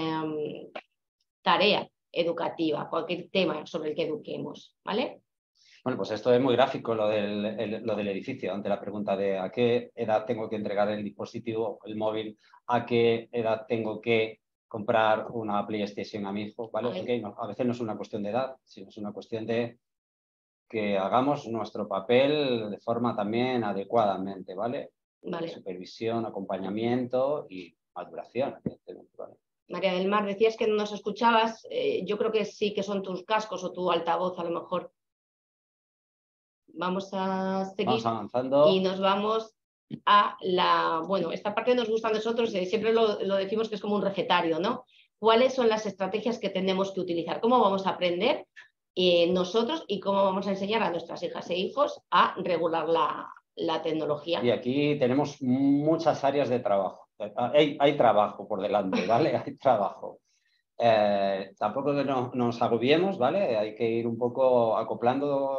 tarea educativa, cualquier tema sobre el que eduquemos, ¿vale? Bueno, pues esto es muy gráfico, lo del edificio, ante la pregunta de a qué edad tengo que entregar el dispositivo, el móvil, a qué edad tengo que comprar una PlayStation a mi hijo, ¿vale? Okay, no, a veces no es una cuestión de edad, sino es una cuestión de que hagamos nuestro papel de forma también adecuadamente, ¿vale? Vale. Supervisión, acompañamiento y maduración, evidentemente, ¿vale? María del Mar, decías que no nos escuchabas, yo creo que sí que son tus cascos o tu altavoz a lo mejor. Vamos a seguir. Vamos avanzando. Y nos vamos a la... Bueno, esta parte nos gusta a nosotros, siempre lo decimos que es como un recetario, ¿no? ¿Cuáles son las estrategias que tenemos que utilizar? ¿Cómo vamos a aprender nosotros y cómo vamos a enseñar a nuestras hijas e hijos a regular la tecnología? Y aquí tenemos muchas áreas de trabajo. Hay trabajo por delante, ¿vale? Hay trabajo. Tampoco que nos agobiemos, ¿vale? Hay que ir un poco acoplando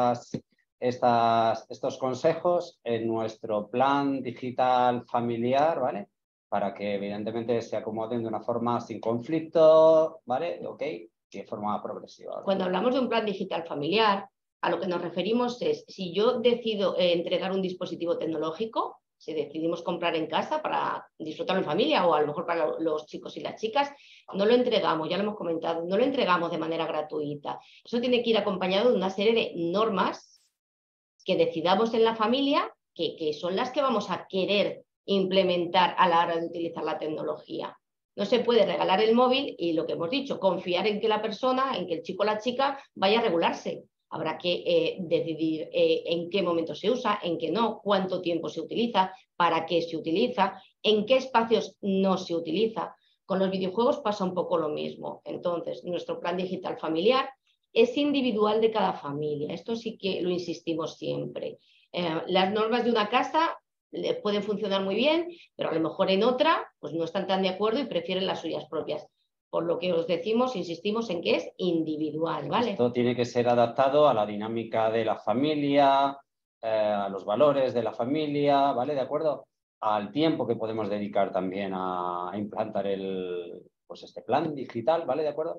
estos consejos en nuestro plan digital familiar, ¿vale? Para que evidentemente se acomoden de una forma sin conflicto, ¿vale? Ok, y de forma progresiva, ¿vale? Cuando hablamos de un plan digital familiar, a lo que nos referimos es, si yo decido entregar un dispositivo tecnológico, si decidimos comprar en casa para disfrutarlo en familia o a lo mejor para los chicos y las chicas, no lo entregamos, ya lo hemos comentado, no lo entregamos de manera gratuita. Eso tiene que ir acompañado de una serie de normas que decidamos en la familia, que son las que vamos a querer implementar a la hora de utilizar la tecnología. No se puede regalar el móvil y lo que hemos dicho, confiar en que la persona, en que el chico o la chica vaya a regularse. Habrá que decidir en qué momento se usa, en qué no, cuánto tiempo se utiliza, para qué se utiliza, en qué espacios no se utiliza. Con los videojuegos pasa un poco lo mismo. Entonces, nuestro plan digital familiar es individual de cada familia. Esto sí que lo insistimos siempre. Las normas de una casa pueden funcionar muy bien, pero a lo mejor en otra pues no están tan de acuerdo y prefieren las suyas propias. Por lo que os decimos, insistimos en que es individual, ¿vale? Esto tiene que ser adaptado a la dinámica de la familia, a los valores de la familia, ¿vale? ¿De acuerdo? Al tiempo que podemos dedicar también a implantar este plan digital, ¿vale? ¿De acuerdo?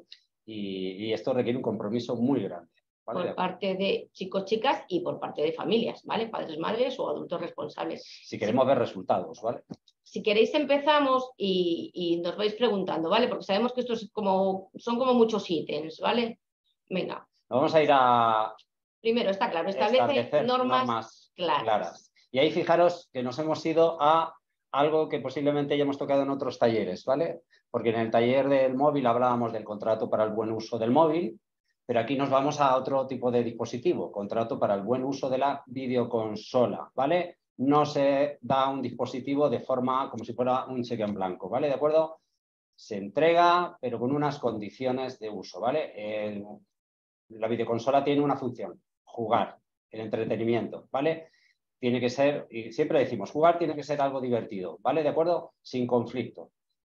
Y esto requiere un compromiso muy grande, ¿vale? Por parte de chicos, chicas y por parte de familias, ¿vale? Padres, madres o adultos responsables. Si queremos ver resultados, ¿vale? Si queréis empezamos y nos vais preguntando, ¿vale? Porque sabemos que esto son como muchos ítems, ¿vale? Venga. Vamos a ir a... Primero, está claro, establece normas claras. Y ahí fijaros que nos hemos ido a algo que posiblemente ya hemos tocado en otros talleres, ¿vale? Porque en el taller del móvil hablábamos del contrato para el buen uso del móvil, pero aquí nos vamos a otro tipo de dispositivo, contrato para el buen uso de la videoconsola, ¿vale? No se da un dispositivo de forma como si fuera un cheque en blanco, ¿vale? ¿De acuerdo? Se entrega, pero con unas condiciones de uso, ¿vale? La videoconsola tiene una función, jugar, el entretenimiento, ¿vale? Tiene que ser, y siempre decimos, jugar tiene que ser algo divertido, ¿vale? ¿De acuerdo? Sin conflicto.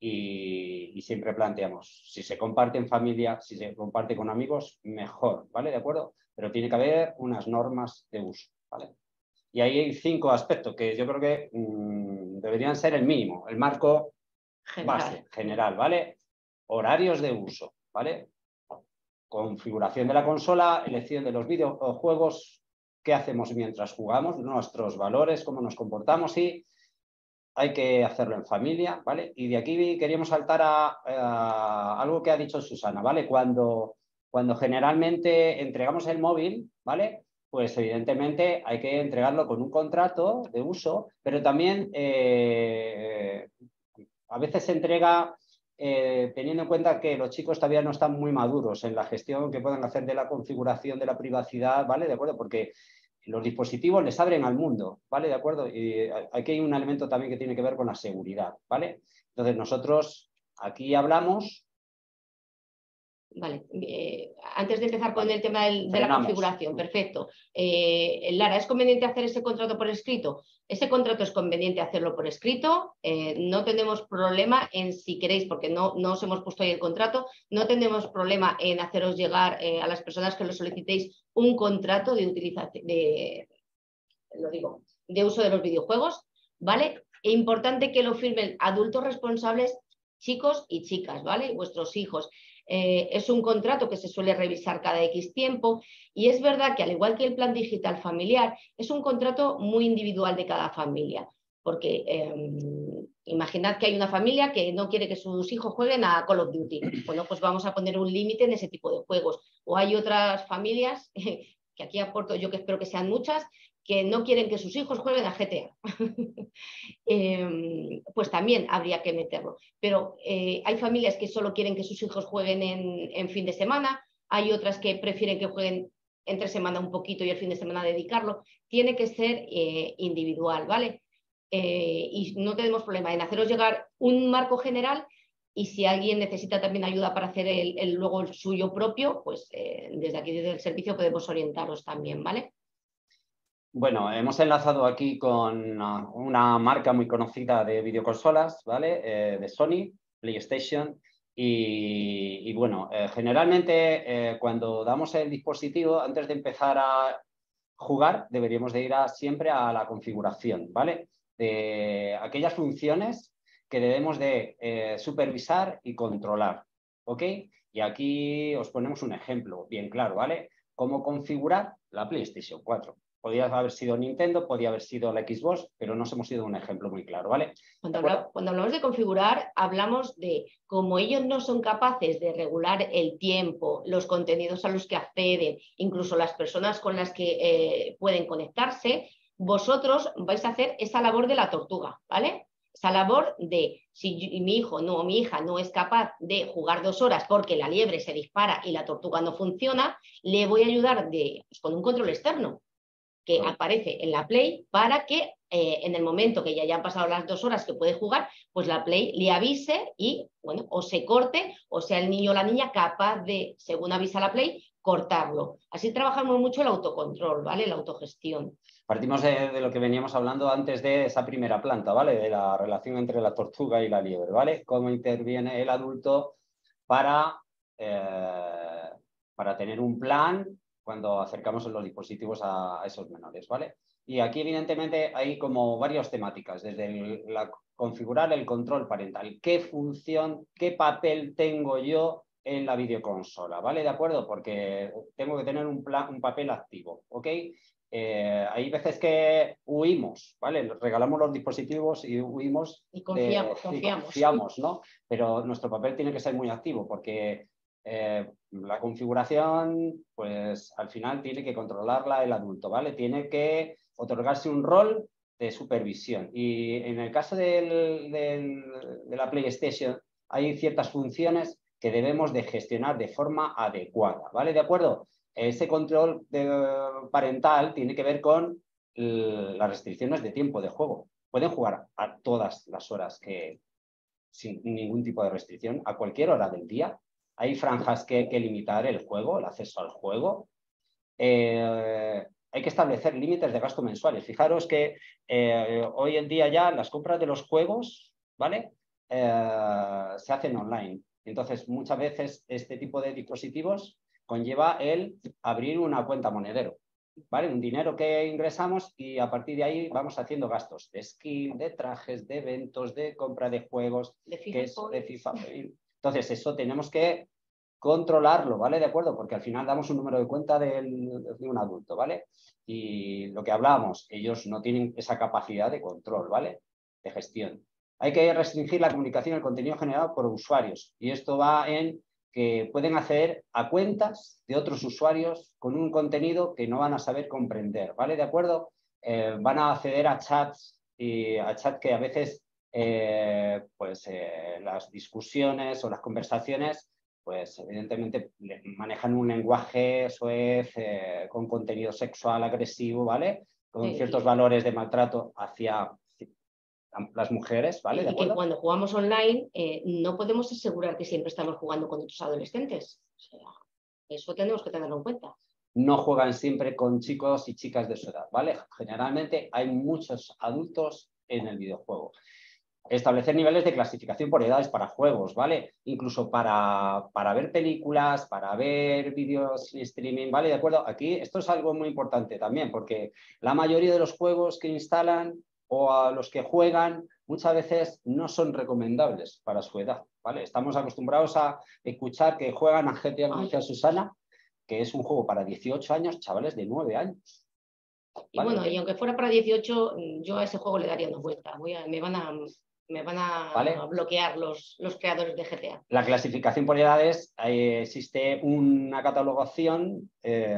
Y siempre planteamos, si se comparte en familia, si se comparte con amigos, mejor, ¿vale? ¿De acuerdo? Pero tiene que haber unas normas de uso, ¿vale? Y ahí hay 5 aspectos que yo creo que deberían ser el mínimo, el marco base, general, ¿vale? Horarios de uso, ¿vale? Configuración de la consola, elección de los videojuegos, qué hacemos mientras jugamos, nuestros valores, cómo nos comportamos y hay que hacerlo en familia, ¿vale? Y de aquí queríamos saltar a algo que ha dicho Susana, ¿vale? Cuando generalmente entregamos el móvil, ¿vale? pues evidentemente hay que entregarlo con un contrato de uso, pero también a veces se entrega teniendo en cuenta que los chicos todavía no están muy maduros en la gestión que puedan hacer de la configuración de la privacidad, ¿vale? ¿De acuerdo? Porque los dispositivos les abren al mundo, ¿vale? ¿De acuerdo? Y aquí hay un elemento también que tiene que ver con la seguridad, ¿vale? Entonces nosotros aquí hablamos... Vale, antes de empezar con el tema de la configuración, perfecto. Lara, ¿es conveniente hacer ese contrato por escrito? Ese contrato es conveniente hacerlo por escrito, no tenemos problema en, si queréis, porque no os hemos puesto ahí el contrato, no tenemos problema en haceros llegar a las personas que lo solicitéis un contrato de utilización, de uso de los videojuegos, ¿vale? E importante que lo firmen adultos responsables, chicos y chicas, ¿vale? Vuestros hijos. Es un contrato que se suele revisar cada X tiempo y es verdad que al igual que el plan digital familiar, es un contrato muy individual de cada familia, porque imaginad que hay una familia que no quiere que sus hijos jueguen a Call of Duty. Bueno, pues vamos a poner un límite en ese tipo de juegos. O hay otras familias, que aquí aporto yo que espero que sean muchas, que no quieren que sus hijos jueguen a GTA. Pues también habría que meterlo. Pero hay familias que solo quieren que sus hijos jueguen en fin de semana, hay otras que prefieren que jueguen entre semana un poquito y el fin de semana dedicarlo. Tiene que ser individual, ¿vale? Y no tenemos problema en haceros llegar un marco general y si alguien necesita también ayuda para hacer luego el suyo propio, pues desde aquí, desde el servicio, podemos orientaros también, ¿vale? Bueno, hemos enlazado aquí con una marca muy conocida de videoconsolas, ¿vale? De Sony, PlayStation. Y bueno, generalmente cuando damos el dispositivo, antes de empezar a jugar, deberíamos de ir siempre a la configuración, ¿vale? De aquellas funciones que debemos de supervisar y controlar, ¿ok? Y aquí os ponemos un ejemplo bien claro, ¿vale? Cómo configurar la PlayStation 4. Podría haber sido Nintendo, podría haber sido la Xbox, pero nos hemos ido un ejemplo muy claro, ¿vale? Cuando hablamos de configurar, hablamos de cómo ellos no son capaces de regular el tiempo, los contenidos a los que acceden, incluso las personas con las que pueden conectarse, vosotros vais a hacer esa labor de la tortuga, ¿vale? Esa labor de, si mi hijo o mi hija no es capaz de jugar 2 horas porque la liebre se dispara y la tortuga no funciona, le voy a ayudar con un control externo que aparece en la Play para que en el momento que ya hayan pasado las 2 horas que puede jugar, pues la Play le avise y, bueno, o se corte o sea el niño o la niña capaz de, según avisa la Play, cortarlo. Así trabajamos mucho el autocontrol, ¿vale? La autogestión. Partimos de lo que veníamos hablando antes de esa primera planta, ¿vale? De la relación entre la tortuga y la liebre, ¿vale? Cómo interviene el adulto para tener un plan cuando acercamos los dispositivos a esos menores, ¿vale? Y aquí, evidentemente, hay como varias temáticas, desde configurar el control parental. ¿Qué función, qué papel tengo yo en la videoconsola? ¿Vale? ¿De acuerdo? Porque tengo que tener un papel activo, ¿ok? Hay veces que huimos, ¿vale? Regalamos los dispositivos y huimos. Y confiamos, ¿no? Pero nuestro papel tiene que ser muy activo porque la configuración, pues al final tiene que controlarla el adulto, ¿vale? Tiene que otorgarse un rol de supervisión. Y en el caso de la PlayStation hay ciertas funciones que debemos de gestionar de forma adecuada, ¿vale? ¿De acuerdo? Ese control parental tiene que ver con las restricciones de tiempo de juego. Pueden jugar a todas las horas sin ningún tipo de restricción, a cualquier hora del día. Hay franjas que hay que limitar el juego, el acceso al juego. Hay que establecer límites de gasto mensuales. Fijaros que hoy en día ya las compras de los juegos, ¿vale? Se hacen online. Entonces, muchas veces este tipo de dispositivos conlleva el abrir una cuenta monedero, ¿vale? Un dinero que ingresamos y a partir de ahí vamos haciendo gastos de skin, de trajes, de eventos, de compra de juegos, de FIFA. Entonces, eso tenemos que controlarlo, ¿vale? ¿De acuerdo? Porque al final damos un número de cuenta de un adulto, ¿vale? Y lo que hablábamos, ellos no tienen esa capacidad de control, ¿vale? De gestión. Hay que restringir la comunicación y el contenido generado por usuarios. Y esto va en que pueden acceder a cuentas de otros usuarios con un contenido que no van a saber comprender, ¿vale? ¿De acuerdo? Van a acceder a chats y a chats que a veces las discusiones o las conversaciones pues evidentemente manejan un lenguaje soez, con contenido sexual agresivo, ¿vale? Con ciertos valores de maltrato hacia las mujeres, ¿vale? Y que cuando jugamos online no podemos asegurar que siempre estamos jugando con otros adolescentes. O sea, eso tenemos que tenerlo en cuenta. No juegan siempre con chicos y chicas de su edad, ¿vale? Generalmente hay muchos adultos en el videojuego. Establecer niveles de clasificación por edades para juegos, ¿vale? Incluso para ver películas, para ver vídeos en streaming, ¿vale? De acuerdo, aquí esto es algo muy importante también, porque la mayoría de los juegos que instalan o a los que juegan muchas veces no son recomendables para su edad, ¿vale? Estamos acostumbrados a escuchar que juegan a GTA, como decía Susana, que es un juego para 18 años, chavales de 9 años. ¿Vale? Y bueno, y aunque fuera para 18, yo a ese juego le daría una vuelta. Me van a ¿vale? bloquear los creadores de GTA. La clasificación por edades, existe una catalogación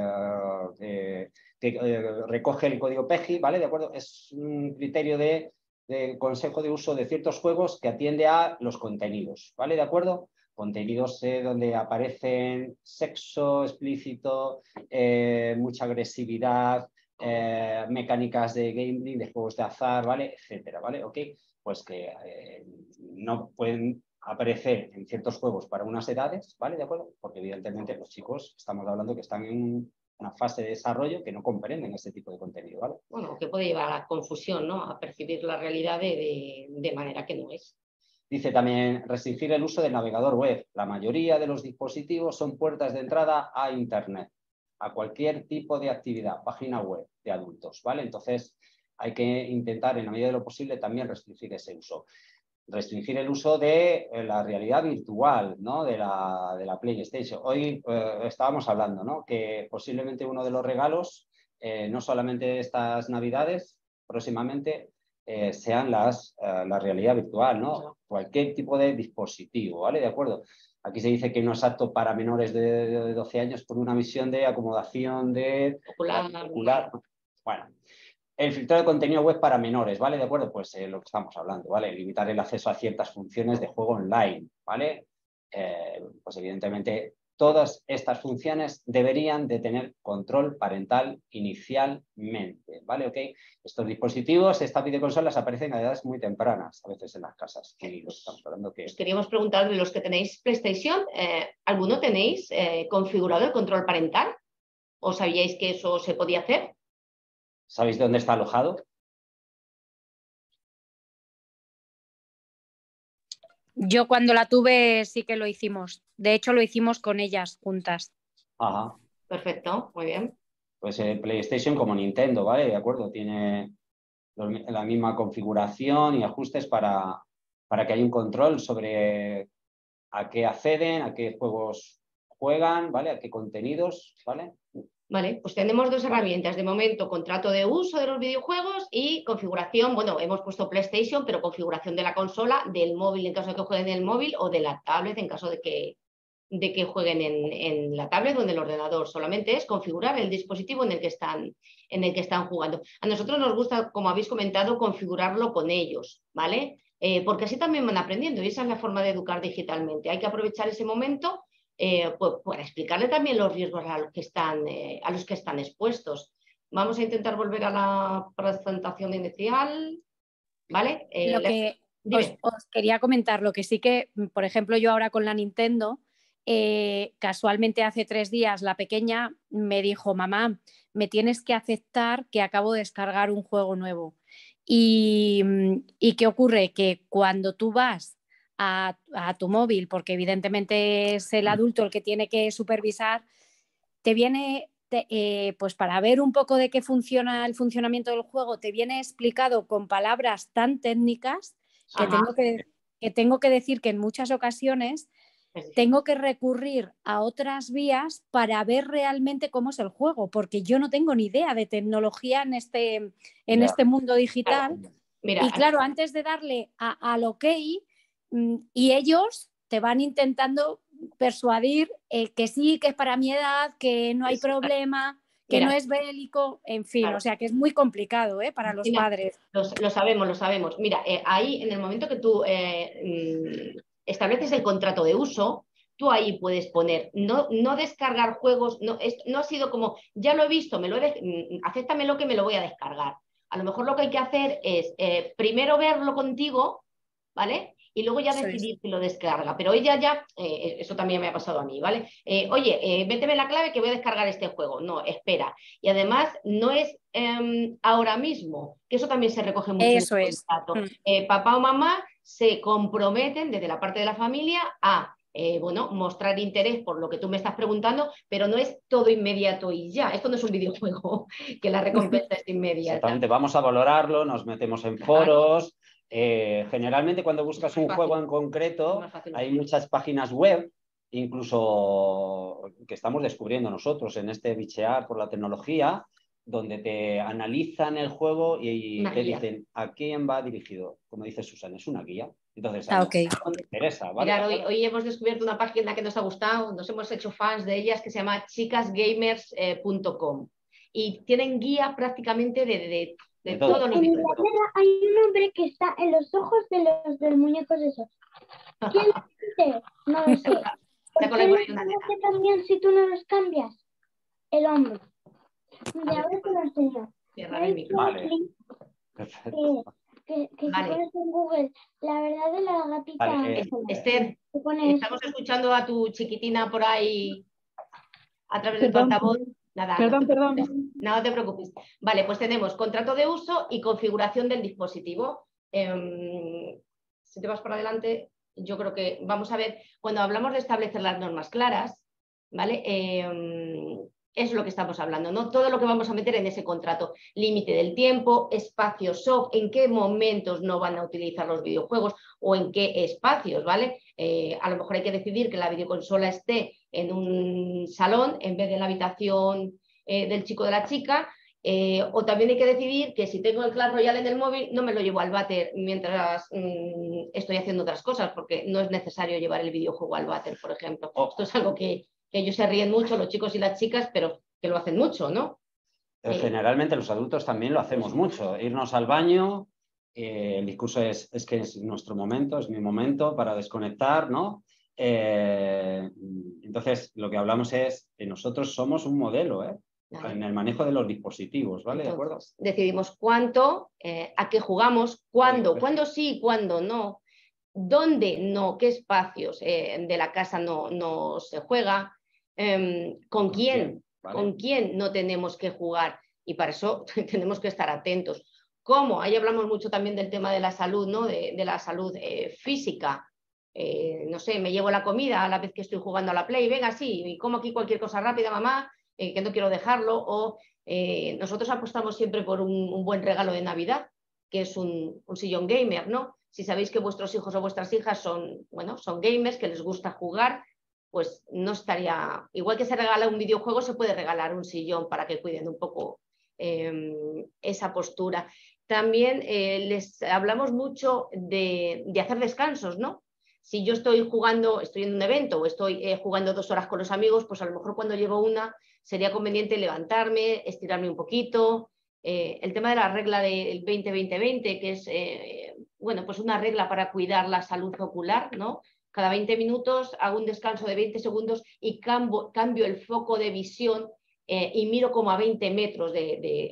que recoge el código PEGI, ¿vale? ¿De acuerdo? Es un criterio de consejo de uso de ciertos juegos que atiende a los contenidos, ¿vale? ¿De acuerdo? Contenidos donde aparecen sexo explícito, mucha agresividad, mecánicas de gameplay, de juegos de azar, ¿vale? Etcétera, ¿vale? Ok, pues que no pueden aparecer en ciertos juegos para unas edades, ¿vale? ¿De acuerdo? Porque evidentemente los chicos, estamos hablando que están en una fase de desarrollo que no comprenden este tipo de contenido, ¿vale? Bueno, que puede llevar a la confusión, ¿no? A percibir la realidad de manera que no es. Dice también restringir el uso del navegador web. La mayoría de los dispositivos son puertas de entrada a Internet, a cualquier tipo de actividad, página web de adultos, ¿vale? Entonces hay que intentar en la medida de lo posible también restringir ese uso. Restringir el uso de la realidad virtual, ¿no? de la PlayStation. Hoy estábamos hablando, ¿no? Que posiblemente uno de los regalos, no solamente estas Navidades, próximamente, sean la realidad virtual, ¿no? Cualquier tipo de dispositivo, ¿vale? De acuerdo. Aquí se dice que no es apto para menores de 12 años por una misión de acomodación de ocular. Bueno, el filtrado de contenido web para menores, ¿vale? De acuerdo, pues lo que estamos hablando, ¿vale? Limitar el acceso a ciertas funciones de juego online, ¿vale? Pues evidentemente todas estas funciones deberían de tener control parental inicialmente, ¿vale? Ok, estos dispositivos, estas videoconsolas aparecen a edades muy tempranas, a veces en las casas. Y lo que estamos hablando que... Os queríamos preguntar de los que tenéis PlayStation, ¿alguno tenéis configurado el control parental? ¿O sabíais que eso se podía hacer? ¿Sabéis dónde está alojado? Yo cuando la tuve sí que lo hicimos. De hecho, lo hicimos con ellas juntas. Ajá. Perfecto, muy bien. Pues PlayStation como Nintendo, ¿vale? De acuerdo, tiene la misma configuración y ajustes para que haya un control sobre a qué acceden, a qué juegos juegan, ¿vale? A qué contenidos, ¿vale? Vale, pues tenemos dos herramientas. De momento, contrato de uso de los videojuegos y configuración. Bueno, hemos puesto PlayStation, pero configuración de la consola, del móvil en caso de que jueguen en el móvil o de la tablet en caso de que jueguen en la tablet o en el ordenador. Solamente es configurar el dispositivo en el que están jugando. A nosotros nos gusta, como habéis comentado, configurarlo con ellos, ¿vale? Porque así también van aprendiendo y esa es la forma de educar digitalmente. Hay que aprovechar ese momento pues, para explicarle también los riesgos a los que están expuestos. Vamos a intentar volver a la presentación inicial, ¿vale? Os quería comentar lo que sí que, por ejemplo, yo ahora con la Nintendo, casualmente hace 3 días la pequeña me dijo: mamá, me tienes que aceptar que acabo de descargar un juego nuevo. ¿Y qué ocurre? Que cuando tú vas a tu móvil, porque evidentemente es el adulto el que tiene que supervisar, te viene, pues para ver un poco de qué funciona el funcionamiento del juego, te viene explicado con palabras tan técnicas que tengo que decir que en muchas ocasiones tengo que recurrir a otras vías para ver realmente cómo es el juego, porque yo no tengo ni idea de tecnología en este mundo digital. Claro. Mira, y claro, antes de darle al OK, y ellos te van intentando persuadir que sí, que es para mi edad, que no hay problema, que no es bélico, en fin, o sea que es muy complicado para los padres. Lo sabemos. Mira, ahí en el momento que tú estableces el contrato de uso, tú ahí puedes poner, no descargar juegos, no ha sido como, ya lo he visto, acéptamelo que me lo voy a descargar. A lo mejor lo que hay que hacer es primero verlo contigo, ¿vale? Y luego ya decidir si lo descarga. Pero ella ya, eso también me ha pasado a mí, ¿vale? Oye, méteme la clave que voy a descargar este juego. No, espera. Y además no es ahora mismo, que eso también se recoge mucho eso en el contrato. Papá o mamá se comprometen desde la parte de la familia a mostrar interés por lo que tú me estás preguntando, pero no es todo inmediato y ya. Esto no es un videojuego que la recompensa es inmediata. Exactamente, vamos a valorarlo, nos metemos en foros. Generalmente cuando buscas un juego en concreto hay muchas páginas web, incluso que estamos descubriendo nosotros en este bichear por la tecnología, donde te analizan el juego y te dicen a quién va dirigido. Como dice Susana, es una guía. Entonces, no te interesa, ¿vale? Mirad, hoy hemos descubierto una página que nos ha gustado, nos hemos hecho fans de ellas, que se llama chicasgamers.com y tienen guía prácticamente de todos los videojuegos. Hay un hombre que está en los ojos de los muñecos esos. ¿Quién lo dice? No lo sé. ¿Por qué no te cambian si tú no los cambias? El hombre. Mira, ahora te lo enseño. Vale. Perfecto. Que si pones en Google la verdad de la gatita. Vale, Esther, estamos escuchando a tu chiquitina por ahí a través de tu altavoz. Nada, perdón. No te preocupes. Vale, pues tenemos contrato de uso y configuración del dispositivo. Si te vas por adelante, yo creo que vamos a ver, cuando hablamos de establecer las normas claras, ¿vale? Es lo que estamos hablando, ¿no? Todo lo que vamos a meter en ese contrato. Límite del tiempo, espacio soft, en qué momentos no van a utilizar los videojuegos o en qué espacios, ¿vale? A lo mejor hay que decidir que la videoconsola esté en un salón en vez de en la habitación del chico o de la chica, o también hay que decidir que si tengo el Clash Royale en el móvil no me lo llevo al váter mientras estoy haciendo otras cosas, porque no es necesario llevar el videojuego al váter, por ejemplo. Esto es algo que ellos se ríen mucho, los chicos y las chicas, pero que lo hacen mucho, ¿no? Generalmente los adultos también lo hacemos mucho. Irnos al baño, el discurso es que es nuestro momento, es mi momento para desconectar, ¿no? Entonces, lo que hablamos es que nosotros somos un modelo, en el manejo de los dispositivos, ¿vale? Entonces, ¿de acuerdo? Decidimos cuánto, a qué jugamos, cuándo sí, cuándo no, dónde no, qué espacios de la casa no se juega, con quién, ¿vale? Con quién no tenemos que jugar, y para eso tenemos que estar atentos. ¿Cómo? Ahí hablamos mucho también del tema de la salud, ¿no? De la salud física. No sé, me llevo la comida a la vez que estoy jugando a la Play, venga, sí, y como aquí cualquier cosa rápida, mamá, que no quiero dejarlo, o nosotros apostamos siempre por un buen regalo de Navidad, que es un sillón gamer, ¿no? Si sabéis que vuestros hijos o vuestras hijas son gamers, que les gusta jugar, pues no estaría, igual que se regala un videojuego, se puede regalar un sillón para que cuiden un poco esa postura. También les hablamos mucho de hacer descansos, ¿no? Si yo estoy jugando, estoy en un evento o estoy jugando 2 horas con los amigos, pues a lo mejor cuando llego una sería conveniente levantarme, estirarme un poquito. El tema de la regla del 20-20-20, que es pues una regla para cuidar la salud ocular, ¿no? Cada 20 minutos hago un descanso de 20 segundos y cambio el foco de visión y miro como a 20 metros a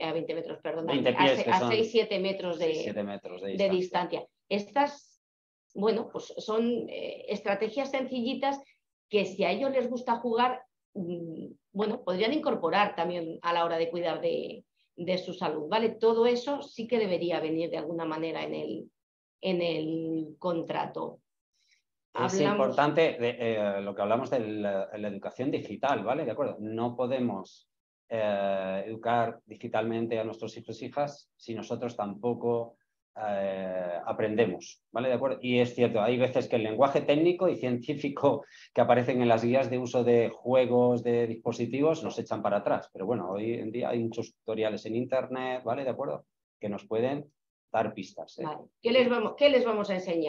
6-7 metros de distancia. Estas, pues son estrategias sencillitas que si a ellos les gusta jugar, podrían incorporar también a la hora de cuidar de su salud, ¿vale? Todo eso sí que debería venir de alguna manera en el contrato. Es importante lo que hablamos de la educación digital, ¿vale? De acuerdo. No podemos educar digitalmente a nuestros hijos e hijas si nosotros tampoco aprendemos, ¿vale? De acuerdo. Y es cierto, hay veces que el lenguaje técnico y científico que aparecen en las guías de uso de juegos, de dispositivos, nos echan para atrás. Pero bueno, hoy en día hay muchos tutoriales en internet, ¿vale? De acuerdo, que nos pueden dar pistas. Vale. ¿Qué les vamos a enseñar?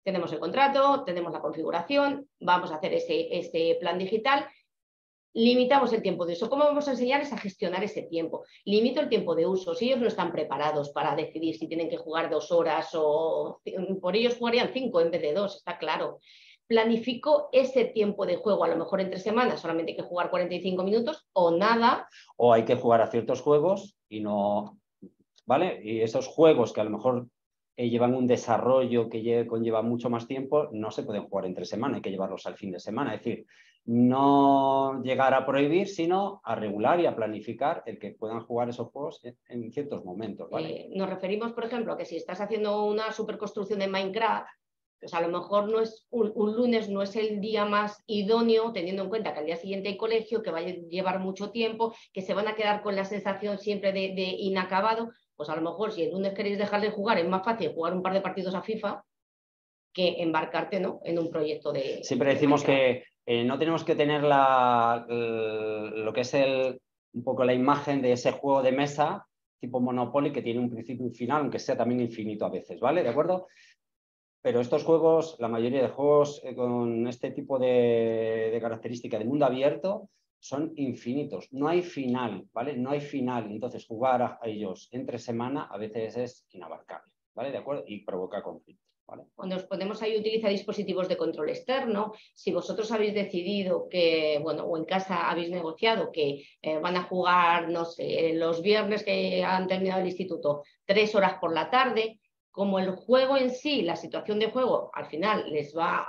Tenemos el contrato, tenemos la configuración, vamos a hacer ese plan digital, limitamos el tiempo de uso. ¿Cómo vamos a enseñarles a gestionar ese tiempo? Limito el tiempo de uso. Si ellos no están preparados para decidir si tienen que jugar 2 horas o por ellos jugarían 5 en vez de 2, está claro. Planifico ese tiempo de juego, a lo mejor entre semanas solamente hay que jugar 45 minutos o nada. O hay que jugar a ciertos juegos y no, ¿vale? Y esos juegos que a lo mejor llevan un desarrollo que conlleva mucho más tiempo, no se pueden jugar entre semana, hay que llevarlos al fin de semana. Es decir, no llegar a prohibir, sino a regular y a planificar el que puedan jugar esos juegos en ciertos momentos, ¿vale? Nos referimos, por ejemplo, a que si estás haciendo una superconstrucción de Minecraft, pues a lo mejor no es un lunes no es el día más idóneo, teniendo en cuenta que al día siguiente hay colegio, que va a llevar mucho tiempo, que se van a quedar con la sensación siempre de inacabado. Pues a lo mejor si el lunes queréis dejar de jugar, es más fácil jugar un par de partidos a FIFA que embarcarte, ¿no?, en un proyecto de... Siempre decimos que no tenemos que tener lo que es un poco la imagen de ese juego de mesa tipo Monopoly que tiene un principio y un final, aunque sea también infinito a veces, ¿vale? ¿De acuerdo? Pero estos juegos, la mayoría de juegos con este tipo de característica de mundo abierto son infinitos. No hay final, ¿vale? No hay final. Entonces jugar a ellos entre semana a veces es inabarcable, ¿vale? ¿De acuerdo? Y provoca conflicto, ¿vale? Cuando os ponemos ahí utilizar dispositivos de control externo, si vosotros habéis decidido que, bueno, o en casa habéis negociado que van a jugar, no sé, los viernes que han terminado el instituto, 3 horas por la tarde, como el juego en sí, la situación de juego, al final les va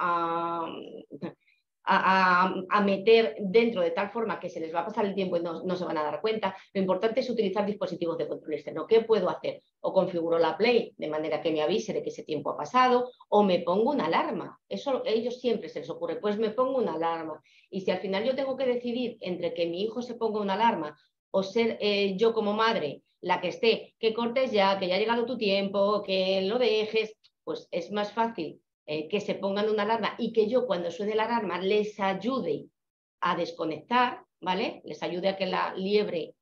a meter dentro de tal forma que se les va a pasar el tiempo y no se van a dar cuenta, lo importante es utilizar dispositivos de control externo. ¿Qué puedo hacer? O configuro la Play de manera que me avise de que ese tiempo ha pasado, o me pongo una alarma. Eso a ellos siempre se les ocurre, pues me pongo una alarma. Y si al final yo tengo que decidir entre que mi hijo se ponga una alarma o ser yo como madre la que esté, que cortes ya, que ya ha llegado tu tiempo, que lo dejes, pues es más fácil que se pongan una alarma y que yo cuando suene la alarma les ayude a desconectar, ¿vale? Les ayude a que la liebre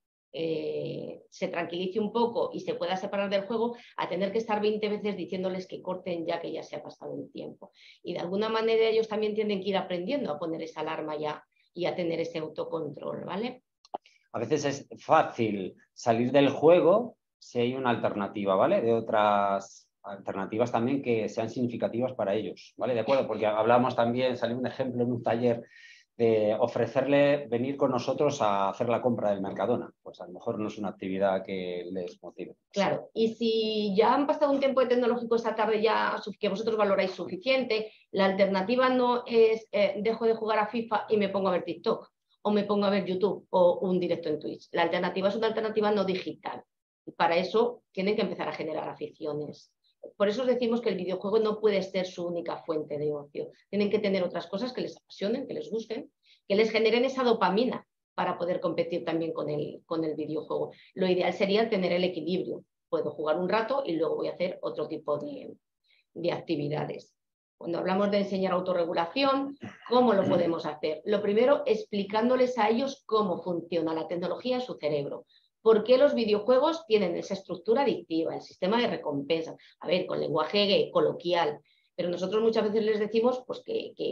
se tranquilice un poco y se pueda separar del juego, a tener que estar 20 veces diciéndoles que corten ya, que ya se ha pasado el tiempo. Y de alguna manera ellos también tienen que ir aprendiendo a poner esa alarma ya y a tener ese autocontrol, ¿vale? A veces es fácil salir del juego si hay una alternativa, ¿vale? De otras alternativas también que sean significativas para ellos, ¿vale? De acuerdo, porque hablamos también, salió un ejemplo en un taller de ofrecerle venir con nosotros a hacer la compra del Mercadona. Pues a lo mejor no es una actividad que les motive. Claro, y si ya han pasado un tiempo de tecnológico esta tarde ya que vosotros valoráis suficiente, la alternativa no es dejo de jugar a FIFA y me pongo a ver TikTok, o me pongo a ver YouTube o un directo en Twitch. La alternativa es una alternativa no digital. Y para eso tienen que empezar a generar aficiones. Por eso os decimos que el videojuego no puede ser su única fuente de ocio. Tienen que tener otras cosas que les apasionen, que les gusten, que les generen esa dopamina para poder competir también con el videojuego. Lo ideal sería tener el equilibrio. Puedo jugar un rato y luego voy a hacer otro tipo de actividades. Cuando hablamos de enseñar autorregulación, ¿cómo lo podemos hacer? Lo primero, explicándoles a ellos cómo funciona la tecnología en su cerebro. ¿Por qué los videojuegos tienen esa estructura adictiva, el sistema de recompensa? A ver, con lenguaje coloquial. Pero nosotros muchas veces les decimos pues,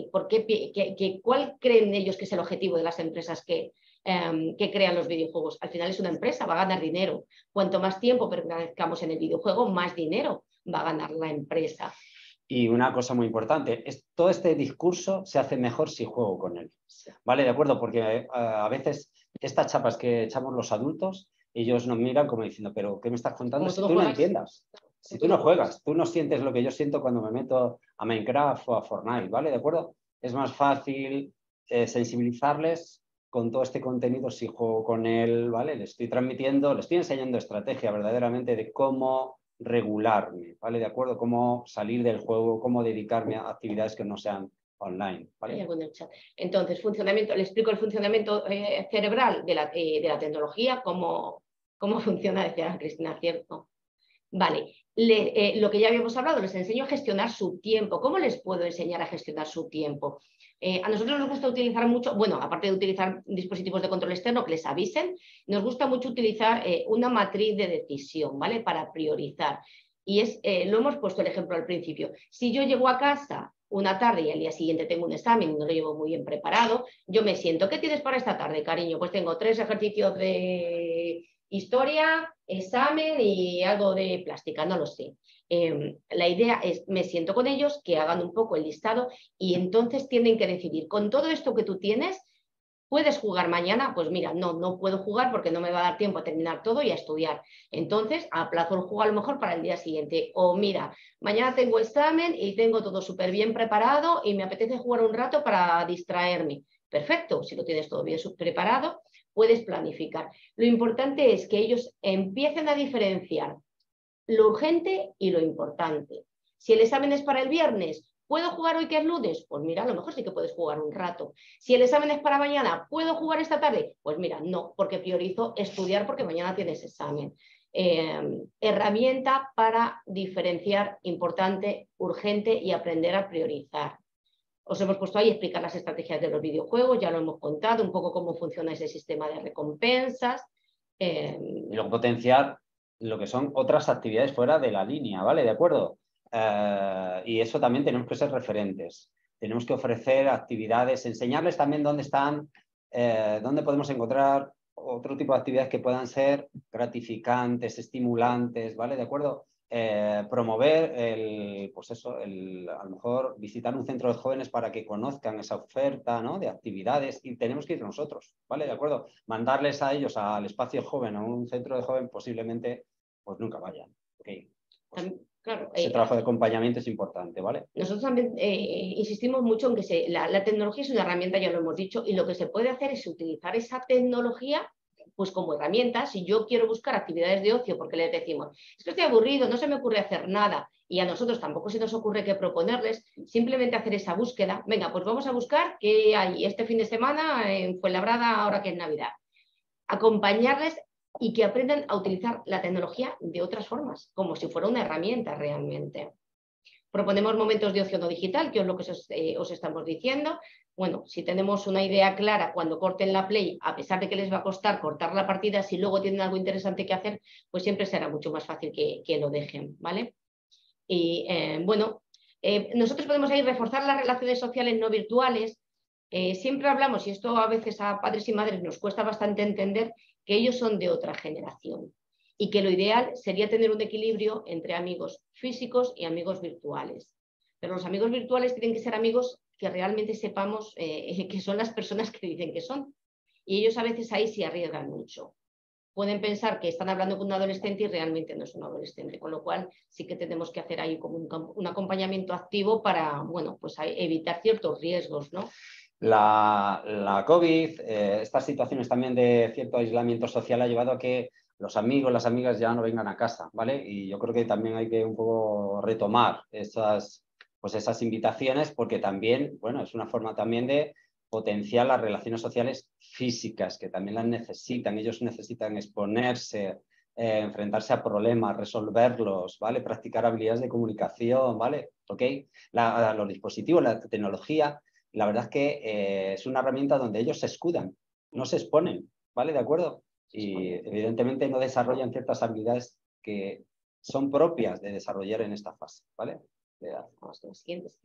¿cuál creen ellos que es el objetivo de las empresas que crean los videojuegos? Al final es una empresa, va a ganar dinero. Cuanto más tiempo permanezcamos en el videojuego, más dinero va a ganar la empresa. Y una cosa muy importante, todo este discurso se hace mejor si juego con él. ¿Vale? De acuerdo, porque a veces estas chapas que echamos los adultos, ellos nos miran como diciendo, pero ¿qué me estás contando si tú no entiendas? Si tú no juegas, tú no sientes lo que yo siento cuando me meto a Minecraft o a Fortnite, ¿vale? ¿De acuerdo? Es más fácil sensibilizarles con todo este contenido si juego con él, ¿vale? Le estoy transmitiendo, le estoy enseñando estrategia verdaderamente de cómo regularme, ¿vale? De acuerdo, cómo salir del juego, cómo dedicarme a actividades que no sean online, ¿vale? Hay algo en el chat. Entonces, le explico el funcionamiento cerebral de la tecnología, cómo funciona, decía Cristina, ¿cierto? Vale, lo que ya habíamos hablado, les enseño a gestionar su tiempo. ¿Cómo les puedo enseñar a gestionar su tiempo? A nosotros nos gusta utilizar mucho, bueno, aparte de utilizar dispositivos de control externo que les avisen, nos gusta mucho utilizar una matriz de decisión, ¿vale? Para priorizar. Y lo hemos puesto el ejemplo al principio. Si yo llego a casa una tarde y al día siguiente tengo un examen y no lo llevo muy bien preparado, yo me siento, ¿qué tienes para esta tarde, cariño? Pues tengo 3 ejercicios de historia, examen y algo de plástica, no lo sé. La idea es, me siento con ellos, que hagan un poco el listado y entonces tienen que decidir, con todo esto que tú tienes, ¿puedes jugar mañana? Pues mira, no puedo jugar porque no me va a dar tiempo a terminar todo y a estudiar. Entonces, aplazo el juego a lo mejor para el día siguiente. O mira, mañana tengo examen y tengo todo súper bien preparado y me apetece jugar un rato para distraerme. Perfecto, si lo tienes todo bien preparado, puedes planificar. Lo importante es que ellos empiecen a diferenciar lo urgente y lo importante. Si el examen es para el viernes, ¿puedo jugar hoy que es lunes? Pues mira, a lo mejor sí que puedes jugar un rato. Si el examen es para mañana, ¿puedo jugar esta tarde? Pues mira, no, porque priorizo estudiar porque mañana tienes examen. Herramienta para diferenciar importante, urgente y aprender a priorizar. Os hemos puesto ahí explicar las estrategias de los videojuegos, ya lo hemos contado, un poco cómo funciona ese sistema de recompensas. Y luego potenciar lo que son otras actividades fuera de la línea, ¿vale? ¿De acuerdo? Y eso también tenemos que ser referentes. Tenemos que ofrecer actividades, enseñarles también dónde están, dónde podemos encontrar otro tipo de actividades que puedan ser gratificantes, estimulantes, ¿vale? ¿De acuerdo? Promover pues eso, a lo mejor visitar un centro de jóvenes para que conozcan esa oferta, ¿no? De actividades y tenemos que ir nosotros, ¿vale? ¿De acuerdo? Mandarles a ellos al espacio joven o a un centro de joven posiblemente pues nunca vayan. ¿Okay? Pues, claro, ese trabajo de acompañamiento es importante, ¿vale? Nosotros también insistimos mucho en que la tecnología es una herramienta, ya lo hemos dicho, y lo que se puede hacer es utilizar esa tecnología pues como herramienta. Si yo quiero buscar actividades de ocio, porque les decimos, es que estoy aburrido, no se me ocurre hacer nada, y a nosotros tampoco se nos ocurre qué proponerles, simplemente hacer esa búsqueda. Venga, pues vamos a buscar qué hay este fin de semana en Fuenlabrada, ahora que es Navidad. Acompañarles y que aprendan a utilizar la tecnología de otras formas, como si fuera una herramienta realmente. Proponemos momentos de ocio no digital, que es lo que os estamos diciendo. Bueno, si tenemos una idea clara cuando corten la Play, a pesar de que les va a costar cortar la partida, si luego tienen algo interesante que hacer, pues siempre será mucho más fácil que lo dejen, ¿vale? Y bueno, nosotros podemos ahí reforzar las relaciones sociales no virtuales. Siempre hablamos, y esto a veces a padres y madres nos cuesta bastante entender, que ellos son de otra generación y que lo ideal sería tener un equilibrio entre amigos físicos y amigos virtuales. Pero los amigos virtuales tienen que ser amigos que realmente sepamos que son las personas que dicen que son. Y ellos a veces ahí se arriesgan mucho. Pueden pensar que están hablando con un adolescente y realmente no es un adolescente, con lo cual sí que tenemos que hacer ahí como un acompañamiento activo para, bueno, pues evitar ciertos riesgos, ¿no? La COVID, estas situaciones también de cierto aislamiento social ha llevado a que los amigos, las amigas ya no vengan a casa, ¿vale? Y yo creo que también hay que un poco retomar esas invitaciones porque también, bueno, es una forma también de potenciar las relaciones sociales físicas que también las necesitan. Ellos necesitan exponerse, enfrentarse a problemas, resolverlos, ¿vale? Practicar habilidades de comunicación, ¿vale? ¿Ok? Los dispositivos, la tecnología, la verdad es que es una herramienta donde ellos se escudan, no se exponen, ¿vale? ¿De acuerdo? Y evidentemente no desarrollan ciertas habilidades que son propias de desarrollar en esta fase, ¿vale? Vamos con los siguientes.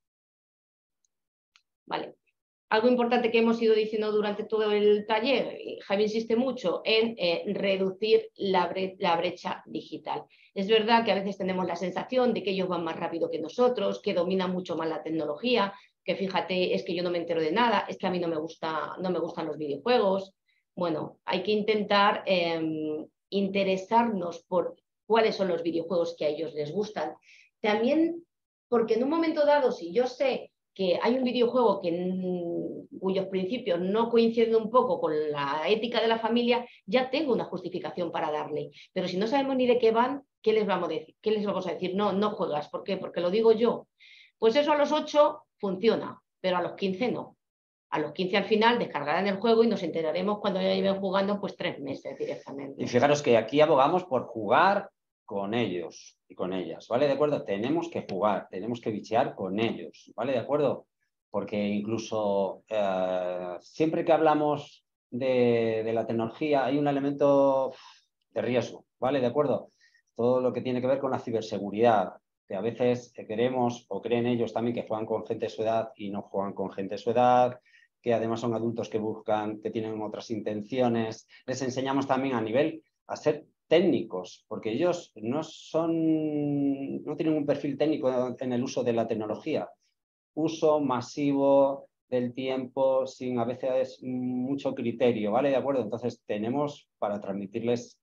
Vale. Algo importante que hemos ido diciendo durante todo el taller, Javi insiste mucho en reducir la brecha digital. Es verdad que a veces tenemos la sensación de que ellos van más rápido que nosotros, que dominan mucho más la tecnología, que fíjate, es que yo no me entero de nada, es que a mí no me gustan los videojuegos. Bueno, hay que intentar interesarnos por cuáles son los videojuegos que a ellos les gustan. También porque en un momento dado, si yo sé que hay un videojuego cuyos principios no coinciden un poco con la ética de la familia, ya tengo una justificación para darle. Pero si no sabemos ni de qué van, ¿qué les vamos a decir? ¿Qué les vamos a decir? No juegas. ¿Por qué? Porque lo digo yo. Pues eso a los 8 funciona, pero a los 15 no. A los 15 al final descargarán el juego y nos enteraremos cuando ya lleven jugando pues 3 meses directamente. Y fijaros que aquí abogamos por jugar con ellos y con ellas, ¿vale? ¿De acuerdo? Tenemos que jugar, tenemos que bichear con ellos, ¿vale? ¿De acuerdo? Porque incluso siempre que hablamos de la tecnología hay un elemento de riesgo, ¿vale? ¿De acuerdo? todo lo que tiene que ver con la ciberseguridad, que a veces queremos o creen ellos también que juegan con gente de su edad y no juegan con gente de su edad, que además son adultos que buscan, que tienen otras intenciones. Les enseñamos también a nivel a ser técnicos, porque ellos no tienen un perfil técnico en el uso de la tecnología. Uso masivo del tiempo sin a veces mucho criterio, ¿vale? ¿De acuerdo? Entonces tenemos, para transmitirles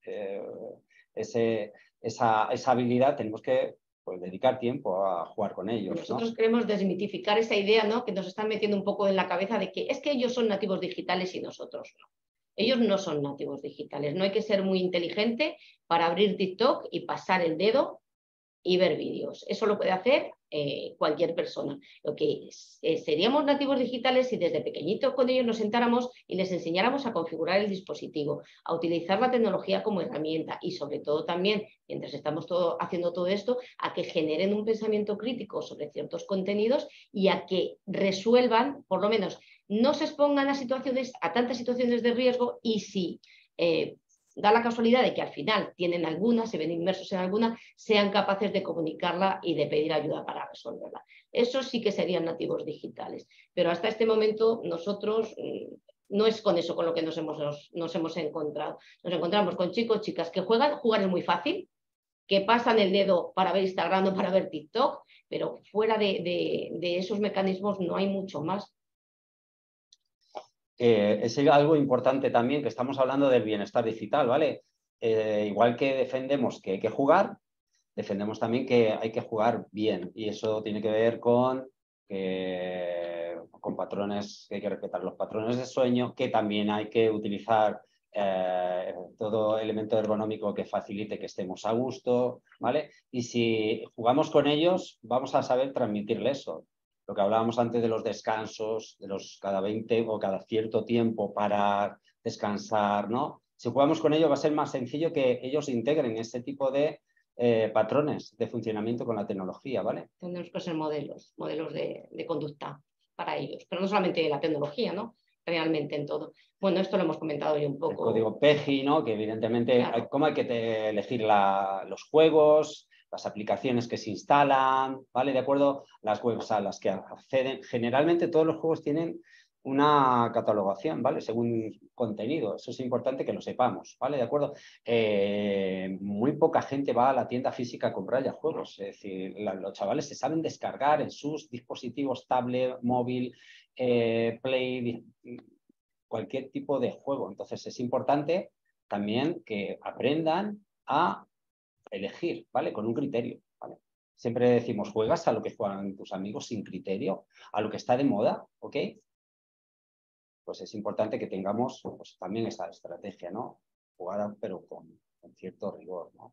esa habilidad, tenemos que pues, dedicar tiempo a jugar con ellos. Nosotros ¿no? queremos desmitificar esa idea, ¿no? Que nos están metiendo un poco en la cabeza de que es que ellos son nativos digitales y nosotros no. Ellos no son nativos digitales. No hay que ser muy inteligente para abrir TikTok y pasar el dedo y ver vídeos. Eso lo puede hacer cualquier persona. Lo que seríamos nativos digitales si desde pequeñitos con ellos nos sentáramos y les enseñáramos a configurar el dispositivo, a utilizar la tecnología como herramienta y sobre todo también, mientras estamos haciendo todo esto, a que generen un pensamiento crítico sobre ciertos contenidos y a que resuelvan, por lo menos, no se expongan a tantas situaciones de riesgo y si da la casualidad de que al final tienen alguna, se ven inmersos en alguna, sean capaces de comunicarla y de pedir ayuda para resolverla. Eso sí que serían nativos digitales. Pero hasta este momento nosotros no es con eso con lo que nos hemos encontrado. Nos encontramos con chicos, chicas que jugar es muy fácil, que pasan el dedo para ver Instagram o para ver TikTok, pero fuera de esos mecanismos no hay mucho más. Es algo importante también, que estamos hablando del bienestar digital, ¿vale? Igual que defendemos que hay que jugar, defendemos también que hay que jugar bien. Y eso tiene que ver con patrones, que hay que respetar los patrones de sueño, que también hay que utilizar todo elemento ergonómico que facilite que estemos a gusto, ¿vale? Y si jugamos con ellos, vamos a saber transmitirle eso. Lo que hablábamos antes de los descansos, de los cada 20 o cada cierto tiempo para descansar, ¿no? Si jugamos con ellos va a ser más sencillo que ellos integren este tipo de patrones de funcionamiento con la tecnología, ¿vale? Tenemos que ser modelos de conducta para ellos, pero no solamente la tecnología, ¿no? Realmente en todo. Bueno, esto lo hemos comentado ya un poco. El código PEGI, ¿no? Que evidentemente, claro. cómo hay que elegir los juegos, las aplicaciones que se instalan, ¿vale? De acuerdo, las webs a las que acceden. Generalmente todos los juegos tienen una catalogación, ¿vale? Según contenido. Eso es importante que lo sepamos, ¿vale? De acuerdo. Muy poca gente va a la tienda física a comprar ya juegos. Es decir, los chavales se saben descargar en sus dispositivos, tablet, móvil, Play, cualquier tipo de juego. Entonces es importante también que aprendan a elegir, ¿vale? Con un criterio, ¿vale? Siempre decimos, juegas a lo que juegan tus amigos sin criterio, a lo que está de moda, ¿ok? Pues es importante que tengamos pues, también esa estrategia, ¿no? Jugar, pero con cierto rigor, ¿no?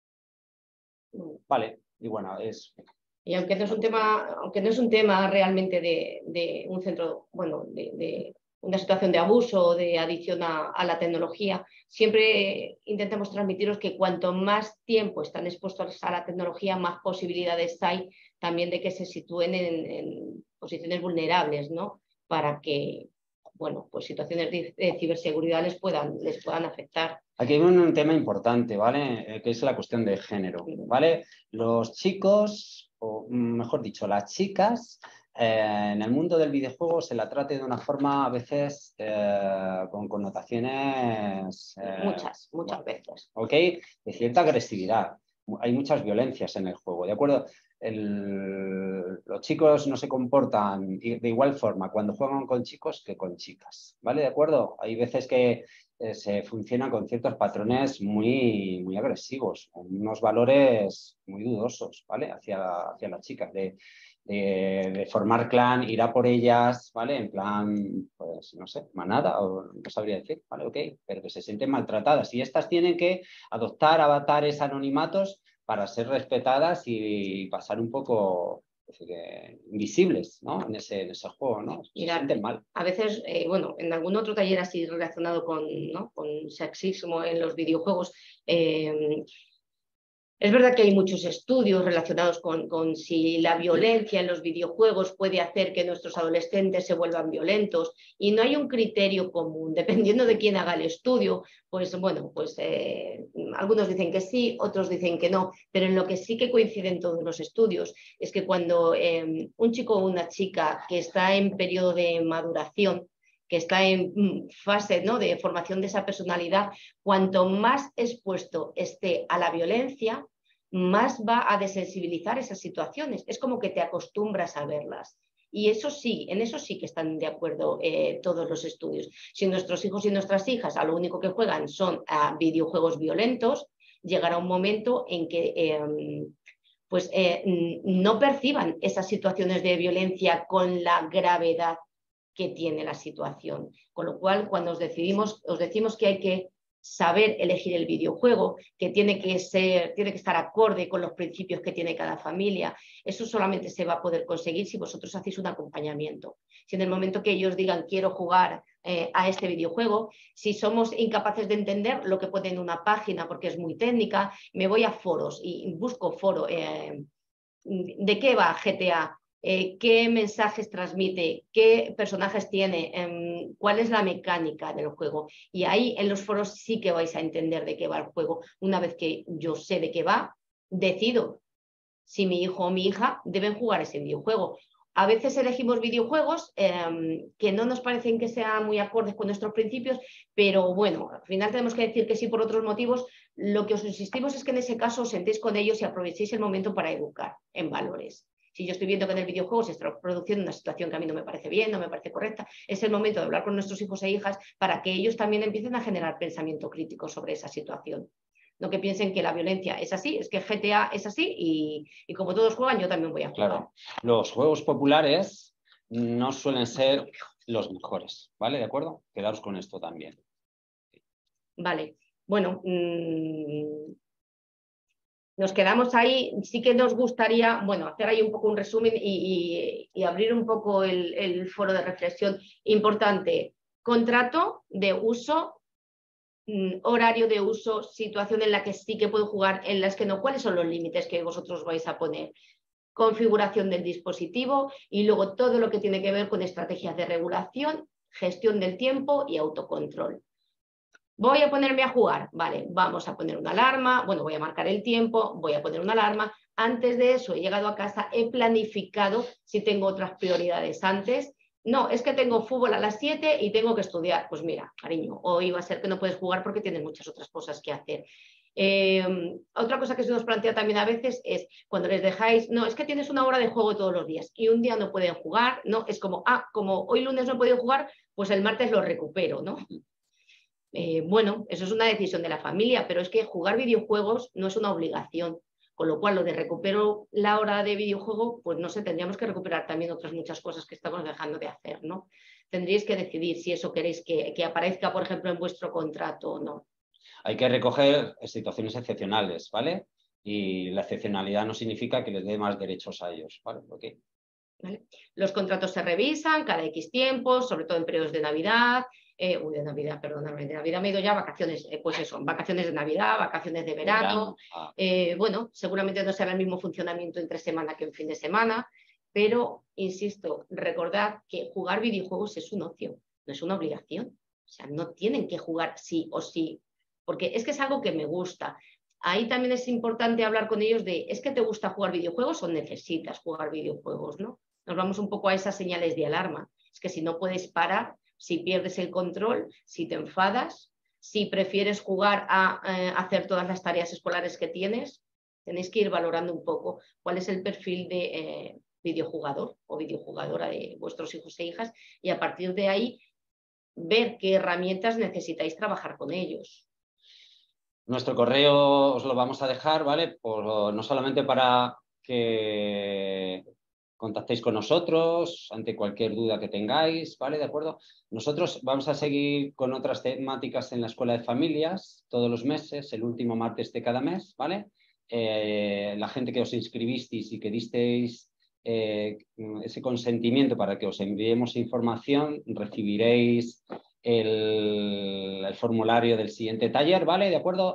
Vale, y bueno, Y aunque no es un tema realmente de un centro, bueno, de una situación de abuso o de adicción a la tecnología, siempre intentamos transmitiros que cuanto más tiempo están expuestos a la tecnología, más posibilidades hay también de que se sitúen en posiciones vulnerables, ¿no? Para que, bueno, pues situaciones de ciberseguridad les puedan afectar. Aquí hay un tema importante, ¿vale? Que es la cuestión de género, ¿vale? Los chicos, o mejor dicho, las chicas, en el mundo del videojuego se la trate de una forma a veces con connotaciones... muchas veces. ¿Ok? De cierta agresividad. Hay muchas violencias en el juego, ¿de acuerdo? Los chicos no se comportan de igual forma cuando juegan con chicos que con chicas, ¿vale? ¿De acuerdo? Hay veces que se funciona con ciertos patrones muy, muy agresivos, con unos valores muy dudosos, ¿vale? Hacia las chicas, de formar clan, ir a por ellas, ¿vale? En plan, pues, no sé, manada, o no sabría decir, ¿vale? Ok, pero que se sienten maltratadas. Y estas tienen que adoptar avatares anonimatos para ser respetadas y pasar un poco... invisibles, ¿no? En ese juego, ¿no? Se sienten mal. A veces, bueno, en algún otro taller así relacionado con, ¿no? con sexismo en los videojuegos, Es verdad que hay muchos estudios relacionados con si la violencia en los videojuegos puede hacer que nuestros adolescentes se vuelvan violentos y no hay un criterio común. Dependiendo de quién haga el estudio, pues bueno, pues algunos dicen que sí, otros dicen que no, pero en lo que sí que coinciden todos los estudios es que cuando un chico o una chica que está en periodo de maduración, que está en fase, ¿no?, de formación de esa personalidad, cuanto más expuesto esté a la violencia, más va a desensibilizar esas situaciones. Es como que te acostumbras a verlas. Y eso sí, en eso sí que están de acuerdo todos los estudios. Si nuestros hijos y nuestras hijas a lo único que juegan son a videojuegos violentos, llegará un momento en que no perciban esas situaciones de violencia con la gravedad que tiene la situación. Con lo cual, cuando os decimos que hay que saber elegir el videojuego, que tiene que estar acorde con los principios que tiene cada familia, eso solamente se va a poder conseguir si vosotros hacéis un acompañamiento. Si en el momento que ellos digan quiero jugar a este videojuego, si somos incapaces de entender lo que pone en una página porque es muy técnica, me voy a foros y busco foro. ¿De qué va GTA? ¿Qué mensajes transmite? ¿Qué personajes tiene? ¿Cuál es la mecánica del juego? Y ahí en los foros sí que vais a entender de qué va el juego. Una vez que yo sé de qué va, decido si mi hijo o mi hija deben jugar ese videojuego. A veces elegimos videojuegos que no nos parecen que sean muy acordes con nuestros principios, pero bueno, al final tenemos que decir que sí por otros motivos. Lo que os insistimos es que en ese caso os sentéis con ellos y aprovechéis el momento para educar en valores. Si yo estoy viendo que en el videojuego se está produciendo una situación que a mí no me parece bien, no me parece correcta, es el momento de hablar con nuestros hijos e hijas para que ellos también empiecen a generar pensamiento crítico sobre esa situación. No que piensen que la violencia es así, es que GTA es así y como todos juegan, yo también voy a jugar. Claro, los juegos populares no suelen ser los mejores, ¿vale? ¿De acuerdo? Quedaos con esto también. Vale, bueno, nos quedamos ahí. Sí que nos gustaría, bueno, hacer ahí un poco un resumen y abrir un poco el foro de reflexión. Importante, contrato de uso, horario de uso, situación en la que sí que puedo jugar, en las que no. ¿Cuáles son los límites que vosotros vais a poner? Configuración del dispositivo y luego todo lo que tiene que ver con estrategias de regulación, gestión del tiempo y autocontrol. Voy a ponerme a jugar, vale, vamos a poner una alarma, bueno, voy a marcar el tiempo, voy a poner una alarma. Antes de eso he llegado a casa, he planificado si tengo otras prioridades antes. No, es que tengo fútbol a las 7 y tengo que estudiar. Pues mira, cariño, hoy va a ser que no puedes jugar porque tienes muchas otras cosas que hacer. Otra cosa que se nos plantea también a veces es cuando les dejáis, no, es que tienes una hora de juego todos los días y un día no pueden jugar, ¿no? Es como, como hoy lunes no he podido jugar, pues el martes lo recupero, ¿no? Bueno, eso es una decisión de la familia, pero es que jugar videojuegos no es una obligación, con lo cual lo de recupero la hora de videojuego, pues no sé, tendríamos que recuperar también otras muchas cosas que estamos dejando de hacer, ¿no? Tendríais que decidir si eso queréis que aparezca, por ejemplo, en vuestro contrato o no. Hay que recoger situaciones excepcionales, ¿vale? Y la excepcionalidad no significa que les dé más derechos a ellos, ¿vale? Okay. ¿Vale? Los contratos se revisan cada X tiempo, sobre todo en periodos de Navidad. De Navidad, perdóname, de Navidad me he ido ya vacaciones, pues eso, vacaciones de Navidad, vacaciones de verano. Bueno, seguramente no será el mismo funcionamiento entre semana que en fin de semana, pero, insisto, recordad que jugar videojuegos es un ocio, no es una obligación. O sea, no tienen que jugar sí o sí, porque es que es algo que me gusta. Ahí también es importante hablar con ellos de, ¿es que te gusta jugar videojuegos o necesitas jugar videojuegos, ¿no? Nos vamos un poco a esas señales de alarma. Es que si no puedes parar, si pierdes el control, si te enfadas, si prefieres jugar a hacer todas las tareas escolares que tienes, tenéis que ir valorando un poco cuál es el perfil de videojugador o videojugadora de vuestros hijos e hijas y a partir de ahí ver qué herramientas necesitáis trabajar con ellos. Nuestro correo os lo vamos a dejar, ¿vale? No solamente para que contactéis con nosotros ante cualquier duda que tengáis, ¿vale? ¿De acuerdo? Nosotros vamos a seguir con otras temáticas en la Escuela de Familias todos los meses, el último martes de cada mes, ¿vale? La gente que os inscribisteis y que disteis ese consentimiento para que os enviemos información, recibiréis el formulario del siguiente taller, ¿vale? ¿De acuerdo?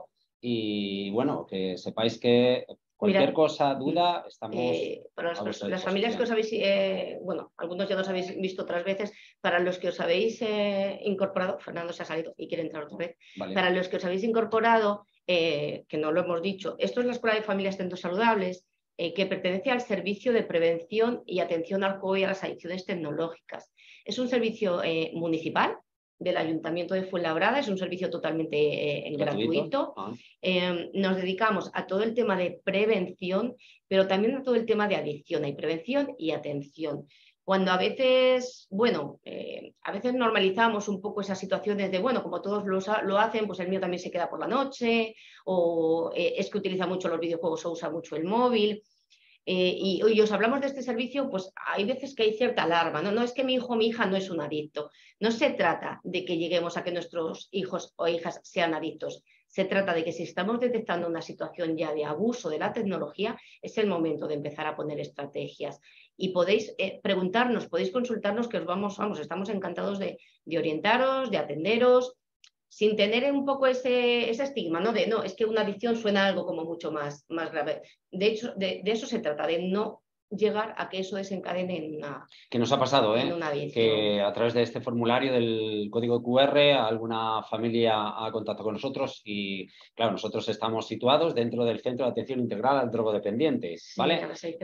y bueno, que sepáis que cualquier cosa, duda, estamos para las familias que os habéis, bueno, algunos ya nos habéis visto otras veces, para los que os habéis incorporado, Fernando se ha salido y quiere entrar otra vez, vale. Para los que os habéis incorporado, que no lo hemos dicho, esto es la Escuela de Familias Centros Saludables, que pertenece al Servicio de Prevención y Atención al Juego y a las Adicciones Tecnológicas. Es un servicio municipal del Ayuntamiento de Fuenlabrada, es un servicio totalmente gratuito. Nos dedicamos a todo el tema de prevención, pero también a todo el tema de adicción. Hay prevención y atención. Cuando a veces, bueno, a veces normalizamos un poco esas situaciones de, bueno, como todos lo hacen, pues el mío también se queda por la noche, o es que utiliza mucho los videojuegos o usa mucho el móvil. Y os hablamos de este servicio, pues hay veces que hay cierta alarma, ¿no? No es que mi hijo o mi hija no es un adicto. No se trata de que lleguemos a que nuestros hijos o hijas sean adictos. Se trata de que si estamos detectando una situación ya de abuso de la tecnología, es el momento de empezar a poner estrategias. Y podéis preguntarnos, podéis consultarnos, que os vamos, estamos encantados de orientaros, de atenderos, sin tener un poco ese estigma, ¿no? De no, es que una adicción suena algo como mucho más grave. De hecho, de eso se trata, de no llegar a que eso desencadene en una... Que nos ha pasado, que a través de este formulario del código QR alguna familia ha contactado con nosotros y, claro, nosotros estamos situados dentro del Centro de Atención Integral al Drogodependiente, ¿vale? Sí,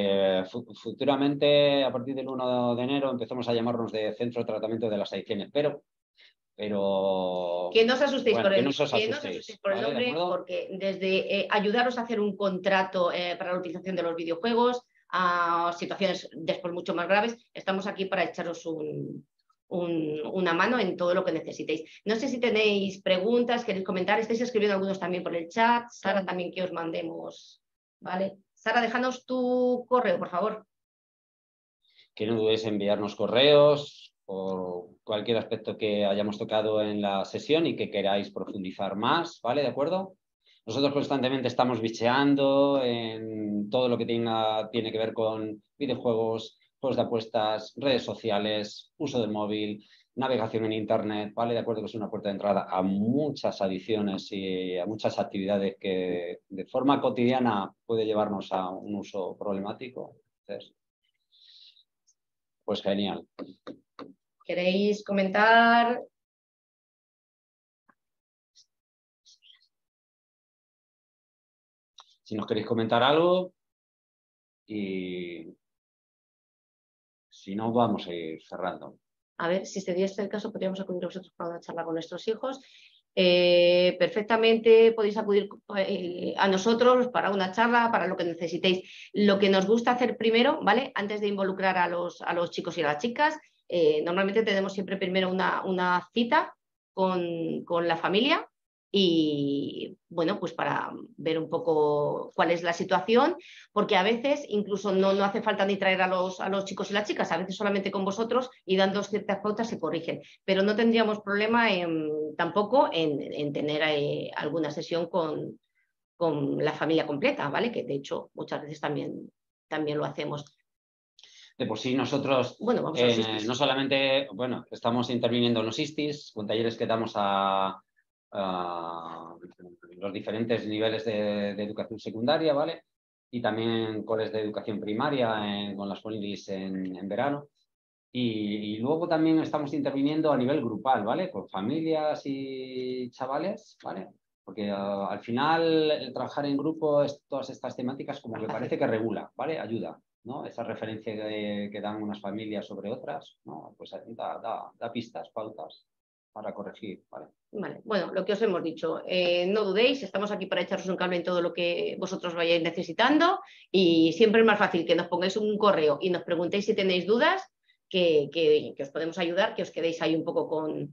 futuramente, a partir del 1 de enero, empezamos a llamarnos de Centro de Tratamiento de las Adicciones, pero que no os asustéis, bueno, por el nombre, porque desde ayudaros a hacer un contrato para la utilización de los videojuegos a situaciones después mucho más graves, estamos aquí para echaros una mano en todo lo que necesitéis. No sé si tenéis preguntas, queréis comentar, estáis escribiendo algunos también por el chat. Sara, también que os mandemos, ¿vale? Sara, déjanos tu correo, por favor. Que no dudéis en enviarnos correos por cualquier aspecto que hayamos tocado en la sesión y que queráis profundizar más, ¿vale? ¿De acuerdo? Nosotros constantemente estamos bicheando en todo lo que tiene que ver con videojuegos, juegos de apuestas, redes sociales, uso del móvil, navegación en Internet, ¿vale? De acuerdo que es una puerta de entrada a muchas adicciones y a muchas actividades que de forma cotidiana puede llevarnos a un uso problemático. Entonces, pues genial. ¿Queréis comentar? Si nos queréis comentar algo y si no, vamos a ir cerrando. A ver, si se diese el caso, podríamos acudir vosotros para una charla con nuestros hijos. Perfectamente podéis acudir a nosotros para una charla, para lo que necesitéis. Lo que nos gusta hacer primero, ¿vale? Antes de involucrar a los chicos y a las chicas, normalmente tenemos siempre primero una cita con la familia y, bueno, pues para ver un poco cuál es la situación, porque a veces incluso no hace falta ni traer a los chicos y las chicas, a veces solamente con vosotros y dando ciertas pautas se corrigen, pero no tendríamos problema tampoco en tener alguna sesión con la familia completa, ¿vale? Que de hecho muchas veces también lo hacemos. De por sí nosotros, bueno, vamos a no solamente, bueno, estamos interviniendo en los ISTIS, con talleres que damos a los diferentes niveles de educación secundaria, ¿vale? Y también coles de educación primaria con las FONLIS en verano. Y luego también estamos interviniendo a nivel grupal, ¿vale? Con familias y chavales, ¿vale? Porque al final el trabajar en grupo, todas estas temáticas como que parece que regula, ¿vale? Ayuda, ¿no? Esa referencia que dan unas familias sobre otras, ¿no? Pues da pistas, pautas para corregir, ¿vale? Vale, bueno, lo que os hemos dicho, no dudéis, estamos aquí para echaros un cable en todo lo que vosotros vayáis necesitando y siempre es más fácil que nos pongáis un correo y nos preguntéis si tenéis dudas, que os podemos ayudar, que os quedéis ahí un poco con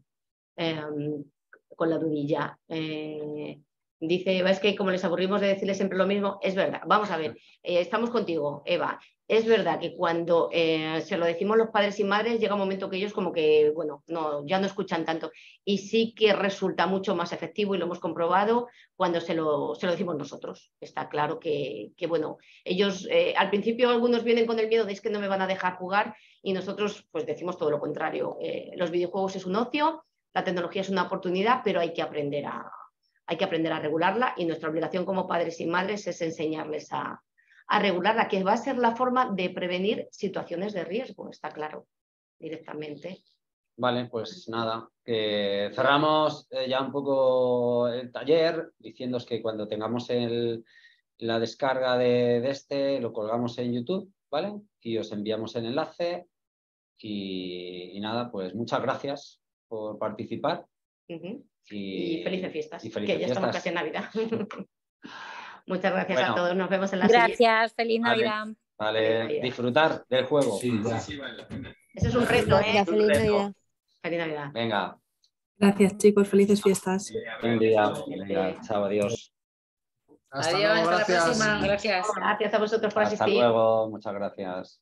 la dudilla. Dice Eva, es que como les aburrimos de decirles siempre lo mismo, es verdad. Vamos a ver, estamos contigo, Eva. Es verdad que cuando se lo decimos los padres y madres, llega un momento que ellos como que, bueno, ya no escuchan tanto. Y sí que resulta mucho más efectivo y lo hemos comprobado cuando se lo decimos nosotros. Está claro que bueno, ellos al principio algunos vienen con el miedo de es que no me van a dejar jugar y nosotros pues decimos todo lo contrario. Los videojuegos es un ocio, la tecnología es una oportunidad, pero hay que aprender a hay que aprender a regularla y nuestra obligación como padres y madres es enseñarles a regularla, que va a ser la forma de prevenir situaciones de riesgo, está claro, directamente. Vale, pues nada, cerramos ya un poco el taller diciéndoos que cuando tengamos la descarga de este lo colgamos en YouTube, ¿vale? Y os enviamos el enlace y nada, pues muchas gracias por participar. Y felices fiestas, y felices que ya estamos casi en Navidad. Muchas gracias a todos, nos vemos en la siguiente. Gracias, feliz Navidad. Vale, disfrutar del juego. Sí, ya. Eso es un reto, ¿eh? Feliz Navidad. Feliz Navidad. Venga. Gracias, chicos. Felices fiestas. Buen día. Venga, chao, adiós. Hasta Adiós, luego, hasta gracias. la próxima. Gracias. Gracias a vosotros por Hasta asistir. luego, muchas gracias.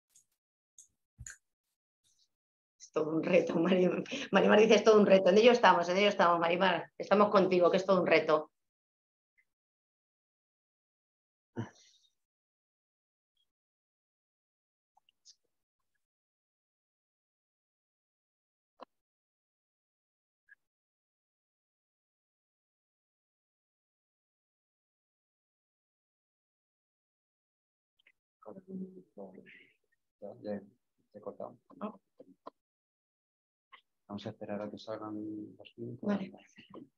Es todo un reto, Marimar dice, es todo un reto. En ello estamos, Marimar. Estamos contigo, que es todo un reto. Ya he cortado. Vamos a esperar a que salgan los minutos. Vale.